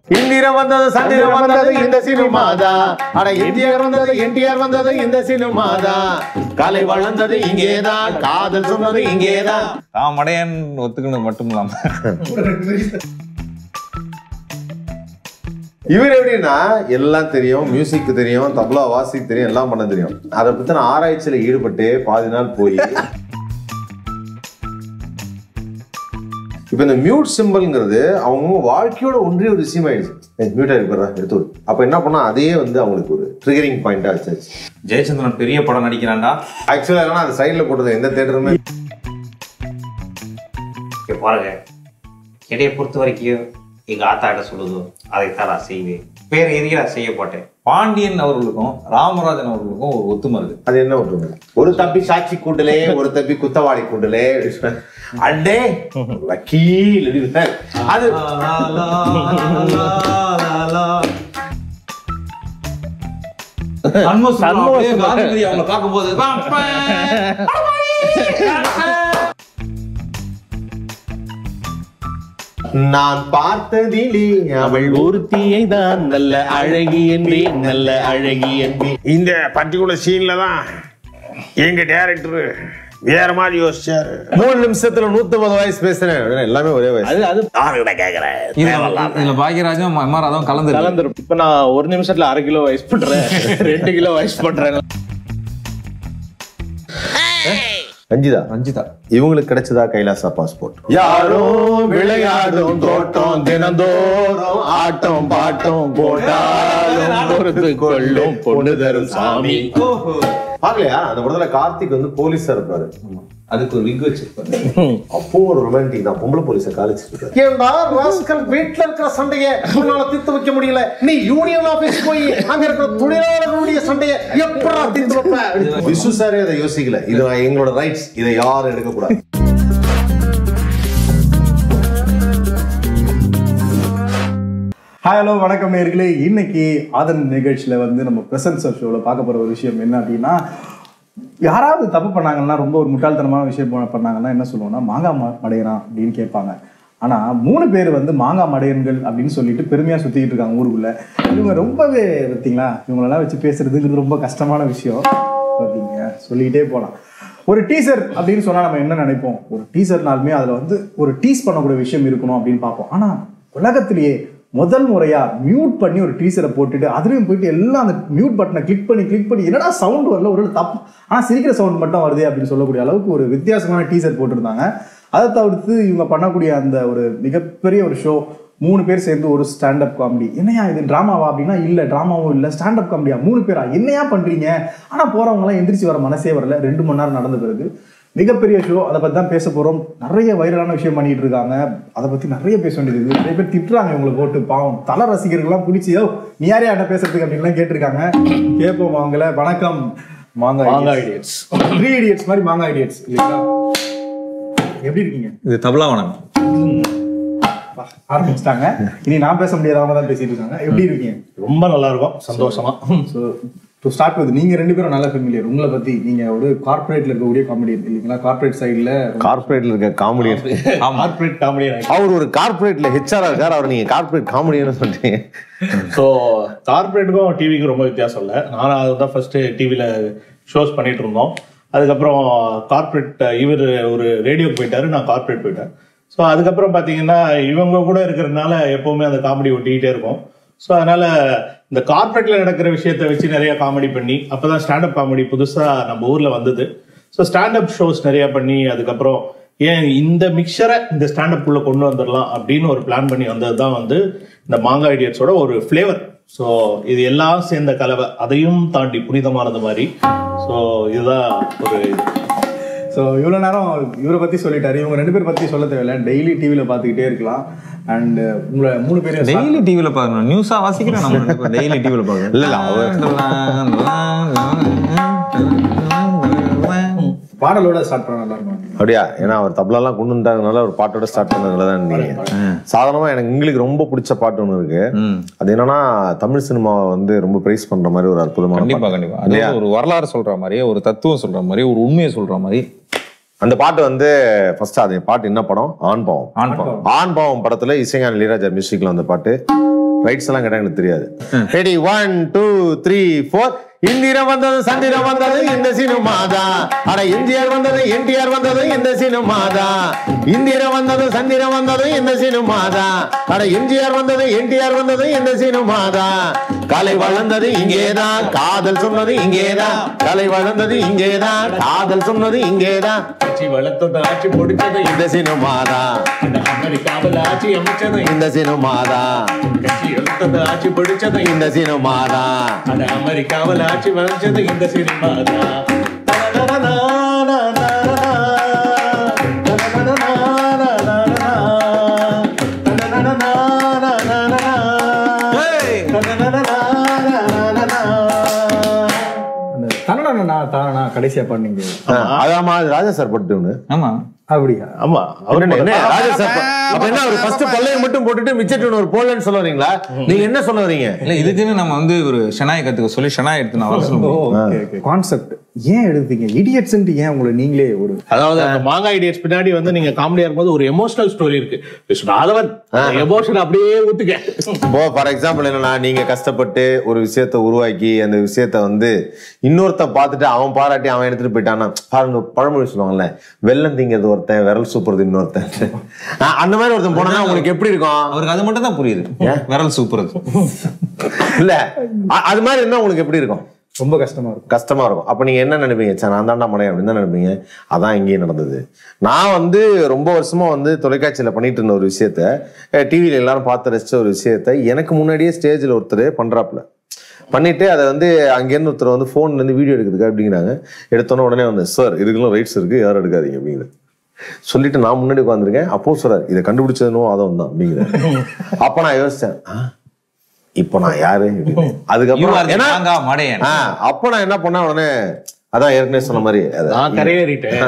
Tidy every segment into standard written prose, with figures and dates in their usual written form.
இந்திரம் வந்தது சந்திரம் வந்தது இந்த சினிமாதா. அட என்டிஆர் வந்தது என்டிஆர் வந்தது இந்த சினிமாதா. கலை வளர்ந்தது இங்கேதான், காதல் சொன்னது இங்கேதான். மடையன் ஒத்துக்கணும் மட்டும் இல்லாம இவர் எப்படின்னா எல்லாம் தெரியும், மியூசிக் தெரியும், தபலா வாசிக்கு தெரியும், எல்லாம் பண்ண தெரியும். அதை பத்தின ஆராய்ச்சியில ஈடுபட்டு பாதி நாள் போய் இப்ப இந்த மியூட் சிம்பிள்ங்கிறது அவங்க வாழ்க்கையோட ஒன்றிய ஒரு விஷயம் ஆயிடுச்சு. மியூட்டா இருக்கிற எடுத்து அப்ப என்ன பண்ணா அதையே வந்து அவங்களுக்கு ஒரு ட்ரிகரிங் பாயிண்டா வச்சாச்சு. ஜெயச்சந்திரன் பெரிய படம் நடிக்கிறான்டா. ஆக்சுவலா அந்த சைட்ல போட்டது எந்த தியேட்டருமே பாருங்க. என்னைய பொறுத்த வரைக்கும் எங்க ஆத்தாட்ட சொல்லுதோ அதைத்தான் நான் செய்வேன். பேர் எதுக்கு நான் செய்ய போட்டேன். பாண்டியன் அவர்களுக்கும் ராமராஜன் அவர்களுக்கும் ஒரு ஒத்துமை இருக்கு. அது என்ன ஒற்றுமை? ஒரு தப்பி சாட்சி கூண்டலே, ஒரு தப்பி குத்தவாளி கூண்டலே. அண்டே வக்கீல் அது அவங்களை பார்க்கும்போது நான் பார்த்ததிலே அவள் ஒருத்தியை தான் நல்ல அழகி என்பேன், நல்ல அழகி என்பேன். இந்த பர்டிகுலர் சீன்ல தான் எங்க டைரக்டர் வேற மாதிரி யோசிச்சாரு. 3 நிமிஷத்துல 150 வயசு பேசுறேன். எல்லாமே ஒரே வயசு. அது கேக்குறேன். இதுல பாக்யராஜும் எம்ஆர் கலந்துரும். இப்ப நான் 1 நிமிஷத்துல 1/2 கிலோ வயசு பண்றேன், 2 கிலோ வயசு பண்றேன். ரஞ்சிதா இவங்களுக்கு கிடைச்சதா கைலாசா பாஸ்போர்ட்? யாரோ விளையாடும் தோட்டம், தினந்தோறும் ஆட்டம் பாட்டம் போட்டாலும் கொள்ளும் பொண்ணு தரும் சாமி. பாக்கலையா அந்த படத்துல கார்த்திக் வந்து போலீஸா இருப்பாரு. அதுக்கு ஒரு விக் வச்சிருப்பாரு. அப்போ ஒரு ரொமான்டிக் தான். பொம்பளை போலீஸை காலிச்சிருக்காரு. ஏண்டா ராஸ்கல் வீட்டுல இருக்கிற சண்டையை உன்னால தீர்த்து வைக்க முடியல, நீ யூனியன் ஆபீஸ் போய் அங்க இருக்கிற தொழிலாளர்களுடைய சண்டையை எப்படா தீர்த்து வைப்ப? விசு சாரே அதை யோசிக்கல. இது நான் எங்களோட ரைட்ஸ், இதை யாரும் எடுக்க கூடாது. ஹலோ வணக்கம் நேயர்களே. இன்னைக்கு ஆதன் நிகழ்ச்சியில வந்து நம்ம பிரசன்ஸ் ஷோல பார்க்க போற ஒரு விஷயம் என்ன அப்படின்னா, யாராவது தப்பு பண்ணாங்கன்னா, ரொம்ப ஒரு முட்டாள்தனமான விஷயம் பண்ணாங்கன்னா என்ன சொல்லுவோம்னா, மாங்காய் மடையறான் அப்படின்னு கேட்பாங்க. ஆனா 3 பேர் வந்து மாங்காய் மடையன்கள் அப்படின்னு சொல்லிட்டு பெருமையா சுத்திக்கிட்டு இருக்காங்க ஊருக்குள்ள. இவங்க ரொம்பவே பார்த்தீங்களா, இவங்களெல்லாம் வச்சு பேசுறதுங்கிறது ரொம்ப கஷ்டமான விஷயம். பார்த்தீங்க சொல்லிக்கிட்டே போகலாம். ஒரு டீசர் அப்படின்னு சொன்னா நம்ம என்ன நினைப்போம்? ஒரு டீசர்னாலுமே அதுல வந்து ஒரு டீஸ் பண்ணக்கூடிய விஷயம் இருக்கணும் அப்படின்னு பார்ப்போம். ஆனா உலகத்திலேயே முதல் முறையா மியூட் பண்ணி ஒரு டீசரை போட்டுட்டு அதுலயும் போயிட்டு எல்லாம் அந்த மியூட் பட்டனை கிளிக் பண்ணி என்னடா சவுண்ட் வரல, ஒரு தப்பு, ஆனா சிரிக்கிற சவுண்ட் மட்டும் வருது அப்படின்னு சொல்லக்கூடிய அளவுக்கு ஒரு வித்தியாசமான டீசர் போட்டிருந்தாங்க. அதை தவிர்த்து இவங்க பண்ணக்கூடிய அந்த ஒரு மிகப்பெரிய ஒரு ஷோ, 3 பேர் சேர்ந்து ஒரு ஸ்டாண்டப் காமெடி. என்னையா இது டிராமாவா அப்படின்னா, இல்ல டிராமாவும் இல்ல ஸ்டாண்டப் காமெடியா, 3 பேரா என்னையா பண்றீங்க? ஆனா போறவங்க எல்லாம் எந்திரிச்சு வர மனசே வரல. 2 மணி நேரம் நடந்த பிறகு மிகப்பெரிய ஷோ. அதை பத்தி தான் பேச போறோம். நிறைய வைரலான விஷயம் பண்ணிட்டு இருக்காங்க. அதை பத்தி நிறைய பேச வேண்டியது. நிறைய பேர் திட்டுறாங்க இவங்களை போட்டு. பாவம் தல ரசிகர்கள்லாம் பிடிச்சியோ நீ யாரையா என்ன பேசுறதுக்கு அப்படின்லாம் கேட்டிருக்காங்க. கேட்போம் அவங்கள. வணக்கம் மாங்காய் இடியட்ஸ். 3 இடியட்ஸ் மாதிரி மாங்காய் இடியட்ஸ் இல்லைங்களா? எப்படி இருக்கீங்க? இது தபலா வணக்கம் ஆரம்பிச்சிட்டாங்க. இனி நான் பேச முடியாத அவங்க தான் பேசிட்டு இருக்காங்க. எப்படி இருக்கீங்க? ரொம்ப நல்லா இருக்கும், சந்தோஷமா. ஸோ டு ஸ்டார்ட் வித், நீங்க 2 பேரும் நல்ல ஃபெமிலியர். உங்களை பத்தி, நீங்க ஒரு கார்பரேட்ல இருக்கக்கூடிய காமெடியன் இல்லைங்களா? கார்பரேட் சைட்ல கார்பரேட்ல இருக்க காமெடியன். Corporate comedian. அவர் ஒரு கார்பரேட்ல ஹெச்ஆரா இருக்காரு. அவர் நீங்க கார்பரேட் காமெடியன்னு சொல்றீங்க. ஸோ கார்பரேட்டுக்கும் டிவிக்கும் ரொம்ப வித்தியாசம் இல்லை. நானும் அதுதான் ஃபர்ஸ்ட் டிவியில ஷோஸ் பண்ணிட்டு இருந்தோம். அதுக்கப்புறம் கார்பரேட் இவர் ஒரு ரேடியோக்கு போயிட்டாரு, நான் கார்பரேட் போயிட்டேன். ஸோ அதுக்கப்புறம் பார்த்தீங்கன்னா இவங்க கூட இருக்கிறதுனால எப்பவுமே அந்த காமெடி ஒட்டிக்கிட்டே இருக்கும். ஸோ அதனால இந்த கார்பரேட்ல நடக்கிற விஷயத்த வச்சு நிறைய காமெடி பண்ணி, அப்பதான் ஸ்டாண்டப் காமெடி புதுசா நம்ம ஊர்ல வந்தது. ஸோ ஸ்டாண்டப் ஷோஸ் நிறைய பண்ணி, அதுக்கப்புறம் ஏன் இந்த மிக்சரை இந்த ஸ்டாண்டப் குள்ள கொண்டு வந்துடலாம் அப்படின்னு ஒரு பிளான் பண்ணி வந்தது தான் வந்து இந்த மாங்காய் ஐடியட்ஸோட ஒரு ஃபிளேவர். ஸோ இது எல்லாம் சேர்ந்த கலவை, அதையும் தாண்டி புனிதமானது மாதிரி. ஸோ இதுதான் ஒரு ஸோ இவ்வளோ நேரம் இவரை பற்றி சொல்லிட்டாரு. இவங்க 2 பேர் பற்றி சொல்ல தேவையில்லை. டெய்லி டிவியில் பார்த்துக்கிட்டே இருக்கலாம். அண்ட் உங்களை 3 பேரும் டெய்லி டிவியில் பார்க்கணும். நியூஸா வாசிக்கிறேன் நம்ம டெய்லி டிவியில் பார்க்கணும். பாடலோட ஸ்டார்ட் பண்ண நல்லா இருக்கும். அப்படியா? ஏன்னா அவர் தபலாலாம் கொண்டு வந்தாங்கனால ஒரு பாட்டோட ஸ்டார்ட் பண்ணதுனால தான் நீங்க. சாதாரணமா எங்களுக்கு ரொம்ப பிடிச்ச பாட்டு ஒன்று இருக்கு. அது என்னன்னா, தமிழ் சினிமாவை வந்து ரொம்ப பிரைஸ் பண்ற மாதிரி ஒரு அற்புதமான. கண்டிப்பா அது ஒரு வரலாறு சொல்ற மாதிரி, ஒரு தத்துவம் சொல்ற மாதிரி, ஒரு உண்மையை சொல்ற மாதிரி அந்த பாட்டு வந்து ஃபர்ஸ்ட். அது பாட்டு என்ன படம்? ஆண் பாவம். ஆண் பாவம் படத்துல இசைஞானி இளையராஜா மியூசிக்ல அந்த பாட்டு. ரைட்ஸ் எல்லாம் கேட்டா எனக்கு தெரியாது. ரெடி 1 2 3 4. இந்திரம் வந்தது சந்திரம் வந்தது இந்த சினிமாதான். அட எம்ஜிஆர் வந்தது என்டிஆர் வந்தது இந்த சினிமாதான். இந்திரம் வந்தது சந்திரம் வந்தது இந்த சினிமாதான். அட எம்ஜிஆர் வந்தது என்டிஆர் வந்தது இந்த சினிமாதான். கலை வளர்ந்தது இங்கேதான், காதல் சொன்னது இங்கேதான். கலை வளர்ந்தது இங்கேதான், காதல் சொன்னது இங்கேதான். ஆட்சி வளர்த்தது ஆட்சி முடிச்சது இந்த சினிமாதான். அமெரிக்காவில் ஆட்சி அமைச்சது இந்த சினிமாதான். கட்சி எழுத்தது ஆட்சி பிடிச்சது இந்த சினிமாதான். அந்த அமெரிக்காவில் ஆட்சி வளைச்சது இந்த சினிமாதான். தானா கடைசியா பண்ணீங்க. அதாமா ராஜா சார் பட்டு. ஆமா அப்படியா? ஆமா அவர் ராஜா சார் அப்ப என்ன ஒரு ஃபர்ஸ்ட் பல்லையை மட்டும் போட்டுட்டு மிச்சம் ஒரு போலன்னு சொல்ல வரீங்களா? நீங்க என்ன சொல்ல வரீங்க? இல்ல இதுக்குன்னு நம்ம வந்து ஒரு ஷனாய் கத்துக்க சொல்லி ஷனாய் எடுத்து நான் சொல்லுவேன். கான்செப்ட் ஏன் எடுத்தீங்க இடியட்ஸ்ன்ட்டு? ஏன் உங்களை நீங்களே ஒரு அதாவது அந்த மாங்காய் இடியட்ஸ் பின்னாடி வந்து நீங்க காமெடியா இருக்கும்போது ஒரு எமோஷனல் ஸ்டோரி இருக்கு. அதவன் எமோஷன் அப்படியே ஊத்துக்க. இப்போ ஃபார் எக்ஸாம்பிள் என்னன்னா, நீங்க கஷ்டப்பட்டு ஒரு விஷயத்த உருவாக்கி அந்த விஷயத்த வந்து இன்னொருத்தன் பார்த்துட்டு அவன் பாராட்டி அவன் எடுத்துட்டு போயிட்டான்னா, பாருங்க பழமொழி சொல்லுவாங்கல்ல, வெள்ளம் திங்கிறது ஒருத்தன் விரல் சூப்புறது இன்னொருத்தன். அந்த மாதிரி ஒருத்தன் போனா உங்களுக்கு எப்படி இருக்கும்? அவருக்கு அது மட்டும் தான் புரியுது, விரல் சூப்புறது. இல்ல அது மாதிரி இருந்தா உங்களுக்கு எப்படி இருக்கும்? ரொம்ப கஷ்டமா இருக்கும். கஷ்டமா இருக்கும். அப்ப நீங்க என்ன நினைப்பீங்க? சார் நான் தாண்டா மனையன் அப்படின்னு தான் நினைப்பீங்க. அதான் இங்கேயும் நடந்தது. நான் வந்து ரொம்ப வருஷமா வந்து தொலைக்காட்சியில பண்ணிட்டு இருந்த ஒரு விஷயத்த, டிவியில எல்லாரும் பார்த்து ரசிச்ச ஒரு விஷயத்த எனக்கு முன்னாடியே ஸ்டேஜ்ல ஒருத்தர் பண்றாப்புல பண்ணிட்டு அதை வந்து அங்கேருந்து ஒருத்தர் வந்து போன்ல இருந்து வீடியோ எடுக்கிறதுக்கு அப்படிங்கிறாங்க. எடுத்தோன்னே உடனே வந்து சார் இதுக்கெல்லாம் ரைட்ஸ் இருக்கு, யாரும் எடுக்காதீங்க அப்படிங்கிறது சொல்லிட்டு நான் முன்னாடி உட்காந்துருக்கேன். அப்போ சொல்றாரு இதை கண்டுபிடிச்சதுனோ அதான் தான் அப்படிங்கிறாரு. அப்ப நான் யோசிச்சேன், இப்ப நான் யாரு? அதுக்கப்புறம் அப்ப நான் என்ன பண்ண, உடனே அதான் ஏற்கனவே சொன்ன மாதிரி கரையேறிட்டேன்.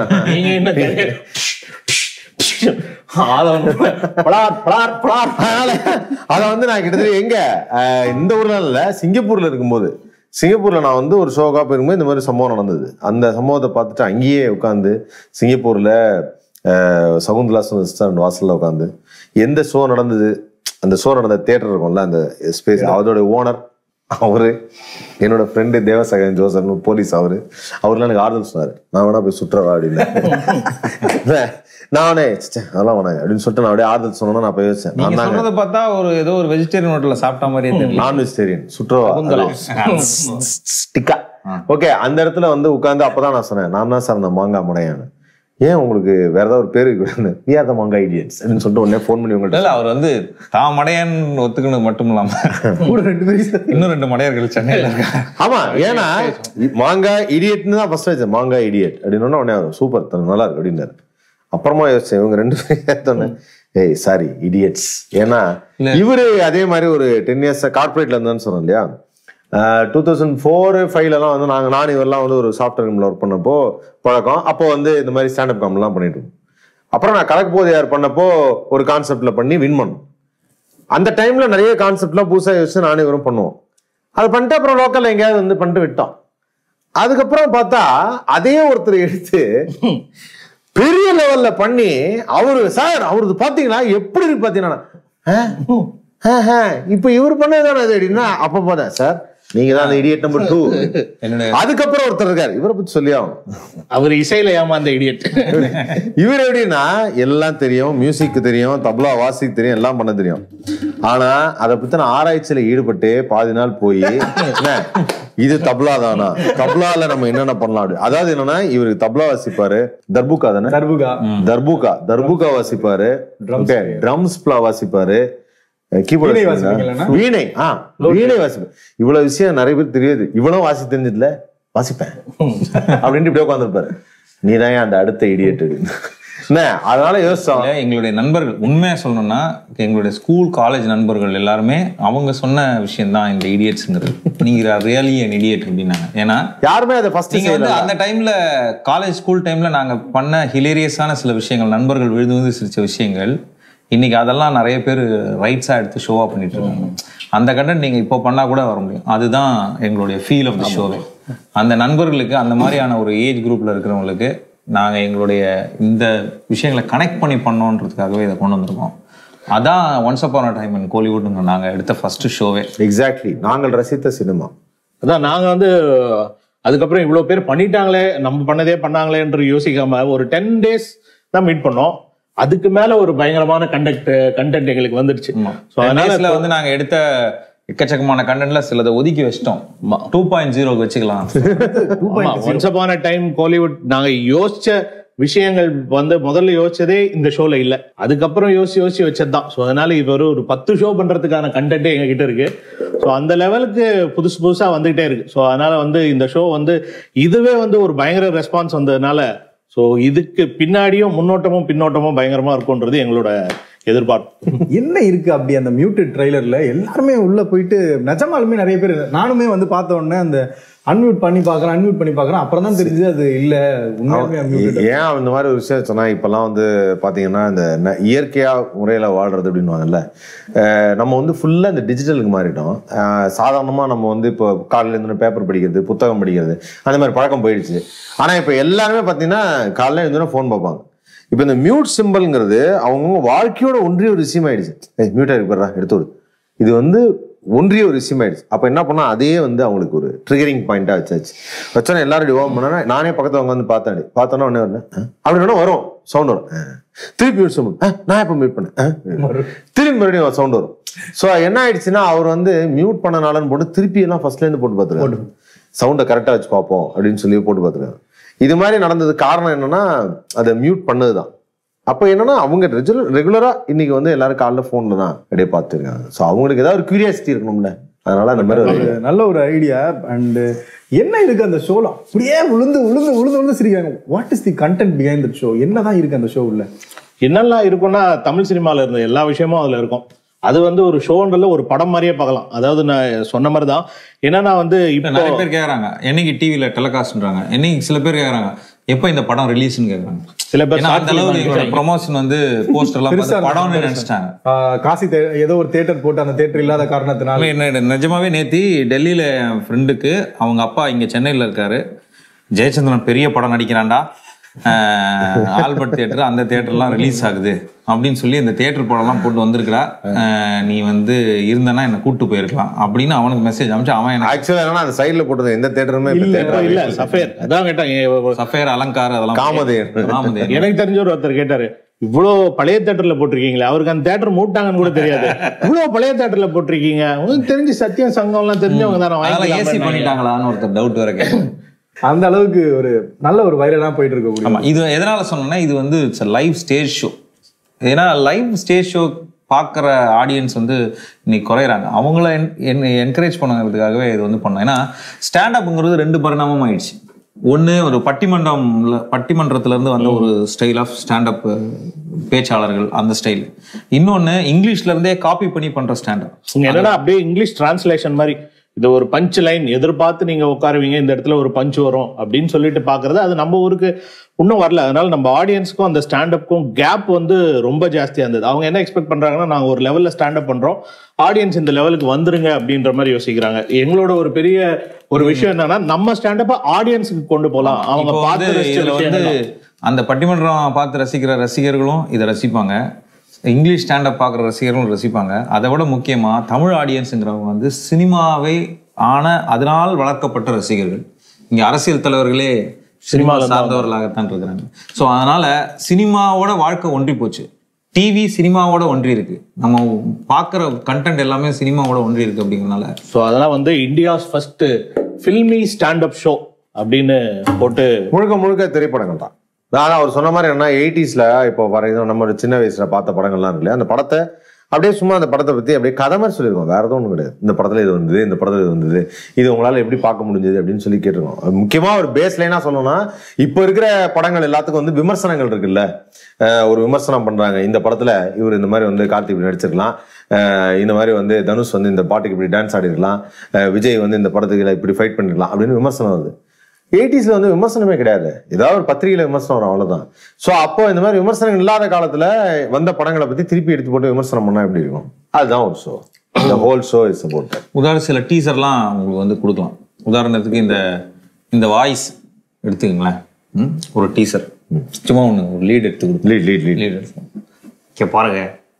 அத வந்து நான் கிட்டத்தட்ட எங்க இந்த ஊர்ல இல்ல, சிங்கப்பூர்ல இருக்கும்போது, சிங்கப்பூர்ல நான் வந்து ஒரு ஷோக்கா போயிருக்கும்போது இந்த மாதிரி சம்பவம் நடந்தது. அந்த சம்பவத்தை பார்த்துட்டு அங்கேயே உட்காந்து சிங்கப்பூர்ல சகுந்தலா ரெஸ்டாரண்ட் வாசல்ல உட்காந்து எந்த ஷோ நடந்தது, அந்த ஷோ நடந்த தியேட்டர் இருக்கும்ல அந்த ஸ்பேஸ், அதோட ஓனர் அவரு, என்னோட ஃப்ரெண்டு தேவசகன் ஜோசப் போலீஸ், அவர்லாம் எனக்கு ஆறுதல் சொன்னாரு. நான் வேணா போய் சுற்றுவா அப்படின்னு. நானே அதெல்லாம் வேணாங்க அப்படின்னு சொல்லிட்டு நான் அப்படியே ஆறுதல் சொன்னா நான் போய் யோசிச்சேன். நான் சொல்றதை பார்த்தா ஒரு ஏதோ ஒரு வெஜிடேரியன் ஹோட்டல்ல சாப்பிட்ட மாதிரியே தெரியல. நான் வெஜிடேரியன் சுற்றுவா. ஓகே, அந்த இடத்துல வந்து உட்கார்ந்து அப்பதான் நான் சொன்னேன், நான் தான் சார் அந்த மாங்காய் மடையான்னு. ஏன் உங்களுக்கு வேற ஏதாவது ஒரு பேரு வி ஆர் த மாங்காய் இடியட்ஸ் அப்படின்னு சொல்லிட்டு உடனே ஃபோன் பண்ணி உங்கள்கிட்ட அவர் வந்து தான் மடையன் ஒத்துக்கினது மட்டும் இல்லாம இன்னும் 2 மடையர்கள் சென்னையில இருக்காங்க. ஆமா, ஏன்னா மாங்காய் இடியட்னு தான் ஃபர்ஸ்ட் வச்சேன், மாங்காய் இடியட் அப்படின்னு உடனே சூப்பர் நல்லா இருக்கு அப்படின்னாரு. அப்புறமா யோசிச்சேன் இவங்க 2 பேரும் சேர்த்தோன்னே ஏய் சாரி இடியட்ஸ். ஏன்னா இவரு அதே மாதிரி ஒரு 10 years கார்பரேட்ல இருந்தான்னு சொன்னோம் இல்லையா, 2004-05 வந்து நானும் இவரெல்லாம் வந்து ஒரு சாஃப்ட்வேர் கம்பெனியில் ஒர்க் பண்ணப்போ பழக்கம். அப்போ வந்து இந்த மாதிரி ஸ்டாண்டப் காமெடிலாம் பண்ணிட்டு இருக்கோம். அப்புறம் நான் கலக்கு போது யார் பண்ணப்போ ஒரு கான்செப்ட்ல பண்ணி வின் பண்ணோம். அந்த டைம்ல நிறைய கான்செப்ட்லாம் புதுசாக யோசிச்சு நானும் இவரும் பண்ணுவோம். அது பண்ணிட்டு அப்புறம் லோக்கல்ல எங்கேயாவது வந்து பண்ணிட்டு விட்டோம். அதுக்கப்புறம் பார்த்தா அதே ஒருத்தர் எடுத்து பெரிய லெவல்ல பண்ணி அவரு சார் அவருக்கு பாத்தீங்களா எப்படி இருக்கு பாத்தீங்கன்னா இப்ப இவர் பண்ணதுதானே அது அப்படின்னா அப்ப பார்த்தேன் சார் நீங்க தான் இடியட் நம்பர் 2. அதுக்கப்புறம் ஒருத்தர் இருக்காரு, இவரை பத்தி சொல்லி ஆகும். அவர் இசையில ஏமாந்த இடியட். இவர் எப்படின்னா எல்லாம் தெரியும், மியூசிக் தெரியும், தபலா வாசிக்கு தெரியும், எல்லாம் பண்ண தெரியும். ஆனா அதை பத்தின ஆராய்ச்சியில ஈடுபட்டு பாதி நாள் போய் இது தபலா தானா, தபலால நம்ம என்னென்ன பண்ணலாம் அப்படி. அதாவது என்னன்னா இவருக்கு தபலா வாசிப்பாரு, தர்புகா தானே, தர்புகா வாசிப்பாரு, ட்ரம்ஸ் வாசிப்பாரு, வீணை வாசிப்பேன். இவ்வளவு விஷயம் நிறைய பேர் தெரியாது. இவ்வளவு வாசி தெரிஞ்சதுல வாசிப்பேன் அப்படின்ட்டு இப்படியே உட்காந்துருப்பாரு. நீதான் அந்த அடுத்த இடியட். அதனால யோசிச்சோம். எங்களுடைய நண்பர்கள் உண்மையா சொல்லணும்னா எங்களுடைய ஸ்கூல் காலேஜ் நண்பர்கள் எல்லாருமே அவங்க சொன்ன விஷயம் தான் இந்த இடியட்ஸ்ங்கிறது. நீங்க ரியலி an idiot அப்படின்னாங்க. ஏன்னா யாருமே அதை ஃபர்ஸ்ட் நீங்க வந்து அந்த டைம்ல காலேஜ் ஸ்கூல் டைம்ல நாங்க பண்ண ஹிலேரியஸான சில விஷயங்கள், நண்பர்கள் விழுந்து விழுந்து சிரிச்ச விஷயங்கள், இன்னைக்கு அதெல்லாம் நிறைய பேர் ரைட்ஸா எடுத்து ஷோவா பண்ணிட்டு இருக்காங்க. அந்த கண்டென்ட் நீங்க இப்போ பண்ணா கூட வர முடியும். அதுதான் எங்களுடைய ஃபீல் ஆஃப் தி ஷோவே. அந்த நண்பர்களுக்கு, அந்த மாதிரியான ஒரு ஏஜ் குரூப்ல இருக்கிறவங்களுக்கு நாங்க எங்களுடைய இந்த விஷயங்களை கனெக்ட் பண்ணி பண்ணோன்றதுக்காகவே இதை கொண்டு வந்திருக்கோம். அதான் once upon a time in Kollywood நாங்க எடுத்த ஃபர்ஸ்ட் ஷோவே. எக்ஸாக்ட்லி, நாங்கள் ரசித்த சினிமா. அதான் நாங்க வந்து அதுக்கப்புறம் இவ்வளவு பேர் பண்ணிட்டாங்களே, நம்ம பண்ணதே பண்ணாங்களேன்ற யோசிக்காம ஒரு 10 days தான் மீட் பண்ணோம். அதுக்கு மேல ஒரு பயங்கரமான கண்டென்ட் எங்களுக்கு வந்துடுச்சு. ஸோ அதனால வந்து நாங்க எடுத்த எக்கச்சக்கமான கண்டென்ட்ல சிலதை ஒதுக்கி வச்சிட்டோம். 2.0 வச்சுக்கலாம். Once upon a time Kollywood நாங்க யோசிச்ச விஷயங்கள் வந்து முதல்ல யோசிச்சதே இந்த ஷோல இல்ல, அதுக்கப்புறம் யோசிச்சு வச்சதுதான். ஸோ அதனால இப்ப ஒரு 10 ஷோ பண்றதுக்கான கண்டென்ட்டே எங்க கிட்ட இருக்கு. ஸோ அந்த லெவலுக்கு புதுசா வந்துகிட்டே இருக்கு. ஸோ அதனால வந்து இந்த ஷோ வந்து இதுவே வந்து ஒரு பயங்கர ரெஸ்பான்ஸ் வந்ததுனால ஸோ இதுக்கு பின்னாடியும் முன்னோட்டமும் பின்னோட்டமும் பயங்கரமா இருக்கும்ன்றது எங்களோட எதிர்பார்ப்பு. என்ன இருக்கு அப்படி அந்த மியூட்டட் ட்ரைலர்ல? எல்லாருமே உள்ள போயிட்டு நிஜமாலுமே நிறைய பேர், நானுமே வந்து பார்த்த உடனே அந்த அன்மியூட் பண்ணி பார்க்குறேன், அப்புறம் தான் தெரிஞ்சது அது இல்ல உண்மையாலுமே. ஏன் அந்த மாதிரி ஒரு விஷயம் சொன்னா, இப்பெல்லாம் வந்து பாத்தீங்கன்னா இந்த இயற்கையா முறையில வாழ்றது அப்படின்னுவாங்கல்ல, நம்ம வந்து ஃபுல்லா இந்த டிஜிட்டலுக்கு மாறிட்டோம். சாதாரணமா நம்ம வந்து இப்போ காலையில இருந்து பேப்பர் படிக்கிறது, புத்தகம் படிக்கிறது, அந்த மாதிரி பழக்கம் போயிடுச்சு. ஆனா இப்ப எல்லாருமே பாத்தீங்கன்னா காலையில இருந்துன்னா போன் பார்ப்பாங்க. இப்ப இந்த மியூட் சிம்பிள்ங்கிறது அவங்கவுங்க வாழ்க்கையோட ஒன்றிய ஒரு விஷயம் ஆயிடுச்சு. மியூட்டா இருக்கிறா எடுத்து இது வந்து ஒன்றிய ஒரு விஷயம் ஆயிடுச்சு. அப்ப என்ன பண்ணா அதையே வந்து அவங்களுக்கு ஒரு ட்ரிகரிங் பாயிண்டா வச்சோன்னா எல்லாரும் டிவாம் பண்ணா, நானே பக்கத்துல அவங்க வந்து பார்த்தோன்னா உடனே வரேன் அப்படின்னா வரும் சவுண்ட் வரும். திருப்பி மியூட் சிம்பிள், நான் எப்ப மியூட் பண்ணேன், திருப்பி மறுபடியும் சவுண்ட் வரும். ஸோ என்ன ஆயிடுச்சுன்னா அவர் வந்து மியூட் பண்ணனாலன்னு போட்டு திருப்பி எல்லாம் ஃபர்ஸ்ட்ல இருந்து போட்டு பார்த்துருக்காங்க. சவுண்டை கரெக்டா வச்சு பார்ப்போம் அப்படின்னு சொல்லி போட்டு பார்த்துருக்காங்க. இது மாதிரி நடந்தது காரணம் என்னன்னா அதை மியூட் பண்ணதுதான். அப்போ என்னன்னா அவங்க ரெகுலரா இன்னைக்கு வந்து எல்லாரும் காலைல போன்ல தான் அப்படியே பார்த்துருக்காங்க. ஸோ அவங்களுக்கு ஏதாவது ஒரு கியூரியாசிட்டி இருக்கணும்ல, அதனால அந்த மாதிரி ஒரு நல்ல ஒரு ஐடியா. அண்ட் என்ன இருக்கு அந்த ஷோல? அப்படியே உளுந்து சிரிக்காங்க. What is the content behind the show? என்னதான் இருக்கு அந்த ஷோ உள்ள? என்னெல்லாம் இருக்கும்னா தமிழ் சினிமால இருந்த எல்லா விஷயமும் அதுல இருக்கும். அது வந்து ஒரு ஷோன்றதுல ஒரு படம் மாதிரியே பார்க்கலாம். அதாவது நான் சொன்ன மாதிரி தான். என்னன்னா வந்து இப்போ நிறைய பேர் கேக்குறாங்க என்னைக்கு டிவில டெலிகாஸ்ட்ன்றாங்க, என்னைக்கு சில பேர் கேக்குறாங்க எப்ப இந்த படம் ரிலீஸ்னு கேக்குறாங்க. சில பேர் அந்த அளவுக்கு ப்ரமோஷன் வந்து போஸ்டர்லாம் பார்த்து படம்னு நினைச்சிட்டாங்க. காசி ஏதோ ஒரு தியேட்டர் போட்டு அந்த தியேட்டர் இல்லாத காரணத்தினால நிஜமாவே நேத்தி டெல்லியில என் ஃப்ரெண்டுக்கு அவங்க அப்பா இங்க சென்னையில இருக்காரு, ஜெயச்சந்திரன் பெரிய படம் நடிக்கிறான்டா, ஆல்பர்ட் தியேட்டர் அந்த தியேட்டர்லாம் ரிலீஸ் ஆகுது அப்படின்னு சொல்லி இந்த தியேட்டர் படம்லாம் போட்டு வந்திருக்கிறா, நீ வந்து இருந்தனா என்ன கூட்டு போயிருக்கலாம் அப்படின்னு அவனுக்கு மெசேஜ் அனுப்பிச்சு. அவன் ஆக்சுவலா என்னன்னா அந்த சைடுல போட்டது எந்த தியேட்டருமே இல்ல, சஃபேர் அதான் கேட்டாங்க. சஃபேர் அலங்கார் அதெல்லாம் காமதேயன் எனக்கு தெரிஞ்ச ஒருத்தர் கேட்டாரு, இவ்வளவு பழைய தியேட்டர்ல போட்டிருக்கீங்களா? அவருக்கு அந்த தியேட்டர் மூட்டாங்கன்னு கூட தெரியாது. இவ்வளவு பழைய தியேட்டர்ல போட்டிருக்கீங்க, உங்களுக்கு தெரிஞ்சு சத்தியம் சங்கம் எல்லாம் தெரிஞ்சவங்க தானே ஏசி பண்ணிட்டாங்களான்னு ஒருத்தர் டவுட் வர கேட்டேன். அந்த அளவுக்கு ஒரு நல்ல ஒரு வைரலா போயிட்டு இருக்கு. ஆமா, இது எதனால சொன்னேன்னா இது வந்து லைவ் ஸ்டேஜ் ஷோ. ஏன்னா லைவ் ஸ்டேஜ் ஷோ பார்க்குற ஆடியன்ஸ் வந்து இன்னைக்கு குறையிறாங்க. அவங்கள என்கரேஜ் பண்ணுங்கிறதுக்காகவே இது வந்து பண்ணோம். ஏன்னா ஸ்டாண்டப்ங்கிறது 2 பரிணாமம் ஆயிடுச்சு. ஒன்று ஒரு பட்டிமன்றத்திலேருந்து வந்த ஒரு ஸ்டைல் ஆஃப் ஸ்டாண்டப் பேச்சாளர்கள் அந்த ஸ்டைல். இன்னொன்று இங்கிலீஷ்லேருந்தே காப்பி பண்ணி பண்ணுற ஸ்டாண்டப். என்னன்னா அப்படியே இங்கிலீஷ் டிரான்ஸ்லேஷன் மாதிரி. இது ஒரு பஞ்ச் லைன் எதிர்பார்த்து நீங்க உட்காருவீங்க, இந்த இடத்துல ஒரு பஞ்ச் வரும் அப்படின்னு சொல்லிட்டு பாக்குறது அது நம்ம ஊருக்கு இன்னும் வரல. அதனால நம்ம ஆடியன்ஸ்க்கும் அந்த ஸ்டாண்டப்புக்கும் கேப் வந்து ரொம்ப ஜாஸ்தியா இருந்தது. அவங்க என்ன எக்ஸ்பெக்ட் பண்றாங்கன்னா, நாங்க ஒரு லெவல்ல ஸ்டாண்டப் பண்றோம், ஆடியன்ஸ் இந்த லெவலுக்கு வந்துருங்க அப்படின்ற மாதிரி யோசிக்கிறாங்க. எங்களோட ஒரு பெரிய ஒரு விஷயம் என்னன்னா, நம்ம ஸ்டாண்டப்பை ஆடியன்ஸுக்கு கொண்டு போகலாம். அவங்க பார்த்து அந்த பட்டிமன்றம் பார்த்து ரசிக்கிற ரசிகர்களும் இதை ரசிப்பாங்க, இங்கிலீஷ் ஸ்டாண்டப் பார்க்குற ரசிகர்களும் ரசிப்பாங்க. அதை விட முக்கியமா தமிழ் ஆடியன்ஸுங்கிறவங்க வந்து சினிமாவை அதனால் வளர்க்கப்பட்ட ரசிகர்கள். இங்க அரசியல் தலைவர்களே சினிமா சார்ந்தவர்களாகத்தான் இருக்கிறாங்க. ஸோ அதனால சினிமாவோட வாழ்க்கை ஒன்றி போச்சு. டிவி சினிமாவோட ஒன்றி இருக்கு. நம்ம பார்க்குற கண்டென்ட் எல்லாமே சினிமாவோட ஒன்றி இருக்கு அப்படிங்கிறனால ஸோ அதெல்லாம் வந்து India's first filmy stand up show அப்படின்னு போட்டு முழுக்க திரைப்படங்கள் தான். ஆனால் அவர் சொன்ன மாதிரி என்ன 80s இப்போ நம்ம சின்ன வயசுல பார்த்த படங்கள்லாம் இருக்கு இல்லையா, அந்த படத்தை அப்படியே சும்மா அந்த படத்தை பத்தி அப்படியே கதை மாதிரி சொல்லியிருக்கோம். வேற எதுவும் ஒன்றும் கிடையாது. இந்த படத்துல இது வந்தது, இந்த படத்துல இது வந்தது, இது உங்களால எப்படி பார்க்க முடிஞ்சது அப்படின்னு சொல்லி கேட்டிருக்கோம். முக்கியமா ஒரு பேஸ் லைனா சொல்லணும்னா, இப்போ இருக்கிற படங்கள் எல்லாத்துக்கும் வந்து விமர்சனங்கள் இருக்குல்ல. ஒரு விமர்சனம் பண்றாங்க, இந்த படத்துல இவர் இந்த மாதிரி வந்து கார்த்திக் நடிச்சிருக்கலாம், இந்த மாதிரி வந்து தனுஷ் வந்து இந்த பாட்டுக்கு இப்படி டான்ஸ் ஆடிருக்கலாம், விஜய் வந்து இந்த படத்துக்கு இப்படி ஃபைட் பண்ணிருக்கலாம் அப்படின்னு விமர்சனம் வருது. 80s வந்து விமர்சனமே கிடையாது, ஏதாவது ஒரு பத்திரிகையில விமர்சனம் வரும், அவ்வளவுதான். ஸோ அப்போ இந்த மாதிரி விமர்சனங்கள் இல்லாத காலத்துல வந்த படங்களை பத்தி திருப்பி எடுத்து போட்டு விமர்சனம் பண்ணா எப்படி இருக்கும்? அதுதான் ஒரு show. The whole show is about that. உதாரணம் சில டீசர்லாம் உங்களுக்கு வந்து கொடுக்கலாம். உதாரணத்துக்கு இந்த வாய்ஸ் எடுத்துக்கங்களேன். ஒரு டீசர் சும்மா ஒன்று ஒரு லீட் எடுத்து கொடுக்கும். இங்கே பாருங்க,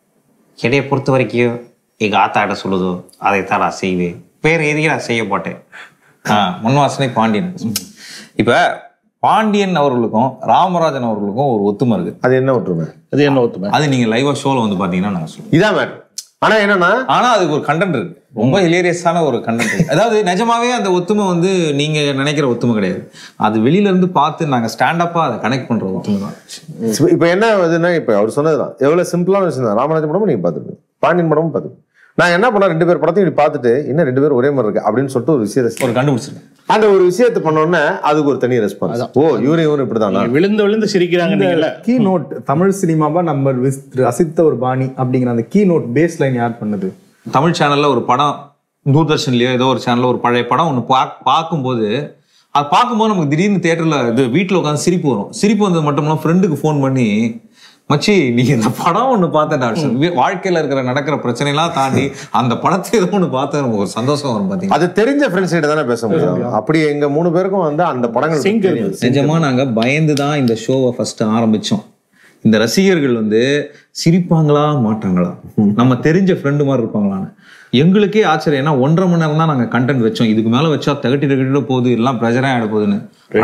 என்னைய பொறுத்த வரைக்கும் எங்க ஆத்தாட்ட சொல்லுதோ அதைத்தான் நான் செய்வேன். வேற எதையும் நான் செய்ய மாட்டேன். முன்வாசனை பாண்டியன். இப்ப பாண்டியன் அவர்களுக்கும் ராமராஜன் அவர்களுக்கும் ஒரு ஒத்துமை இருக்கு. அது என்ன ஒற்றுமை? அது நீங்க லைவா ஷோல வந்து பாத்தீங்கன்னா நான் சொல்லுவேன். இதான் மேட்டர். ஆனா என்னன்னா, ஆனா அதுக்கு ஒரு கண்டென்ட் இருக்கு, ரொம்ப ஹிலேரியஸான ஒரு கண்டென்ட் இருக்கு. அதாவது நிஜமாவே அந்த ஒத்துமை வந்து நீங்க நினைக்கிற ஒத்துமை கிடையாது. அது வெளியில இருந்து பார்த்து நாங்க ஸ்டாண்ட் அப்பா அதை கனெக்ட் பண்ற ஒத்துமை தான். இப்ப என்ன ஆகுதுன்னா, இப்ப அவர் சொன்னதுதான் எவ்வளவு சிம்பிளான விஷயம் தான். ராமராஜன் படமும் நீங்க பாத்துருக்கீங்க, பாண்டியன் படமும் பாத்துருக்கீங்க. நான் என்ன பண்ண 2 பேர் படத்தையும் இப்படி பார்த்துட்டு இன்னும் 2 பேரும் ஒரே மாதிரி இருக்கு அப்படின்னு சொல்லிட்டு ஒரு விஷயத்தை ஒரு கண்டுபிடிச்சிருக்கேன். அந்த ஒரு விஷயத்தை பண்ணோன்னே அதுக்கு ஒரு தனி ரெஸ்பான்ஸ். ஓ இவரு இப்படிதான் விழுந்து சிரிக்கிறாங்க. கீ நோட் தமிழ் சினிமாவா நம்ம ரசித்த ஒரு பாணி அப்படிங்கிற அந்த கீ நோட் பேஸ் லைன் யார் பண்ணது? தமிழ் சேனல்ல ஒரு படம், தூர்தர்ஷன்லயோ ஏதோ ஒரு சேனல்ல ஒரு பழைய படம் ஒன்று பார்க்கும்போது நமக்கு திடீர்னு தியேட்டர்ல இது வீட்டில் உட்காந்து சிரிப்பு வரும். சிரிப்பு வந்தது மட்டும் இல்லாமல் ஃப்ரெண்டுக்கு ஃபோன் பண்ணி, மச்சி நீங்க இந்த படம் ஒண்ணு பார்த்தேன், வாழ்க்கையில இருக்கிற நடக்கிற பிரச்சனை எல்லாம் தாண்டி அந்த படத்தை ஏதோ ஒண்ணு பார்த்தா நமக்கு ஒரு சந்தோஷம் வரும். பாத்தீங்கன்னா அது தெரிஞ்ச ஃப்ரெண்ட்ஸ் கிட்ட தானே பேச முடியும். அப்படி எங்க 3 பேருக்கும் வந்து அந்த படங்கள் நிஜமா நாங்க பயந்துதான் இந்த ஷோவை ஃபர்ஸ்ட் ஆரம்பிச்சோம். இந்த ரசிகர்கள் வந்து சிரிப்பாங்களா மாட்டாங்களா, நம்ம தெரிஞ்ச ஃப்ரெண்டு மாதிரி இருப்பாங்களான்னு எங்களுக்கே ஆச்சரியம். ஏன்னா 1.5 மணி நேரம் தான் நாங்க கண்டென்ட் வச்சோம். இதுக்கு மேல வச்சா தகட்டிட்டு போகுது, எல்லாம் பிரஷரா ஆயிட போகுதுன்னு.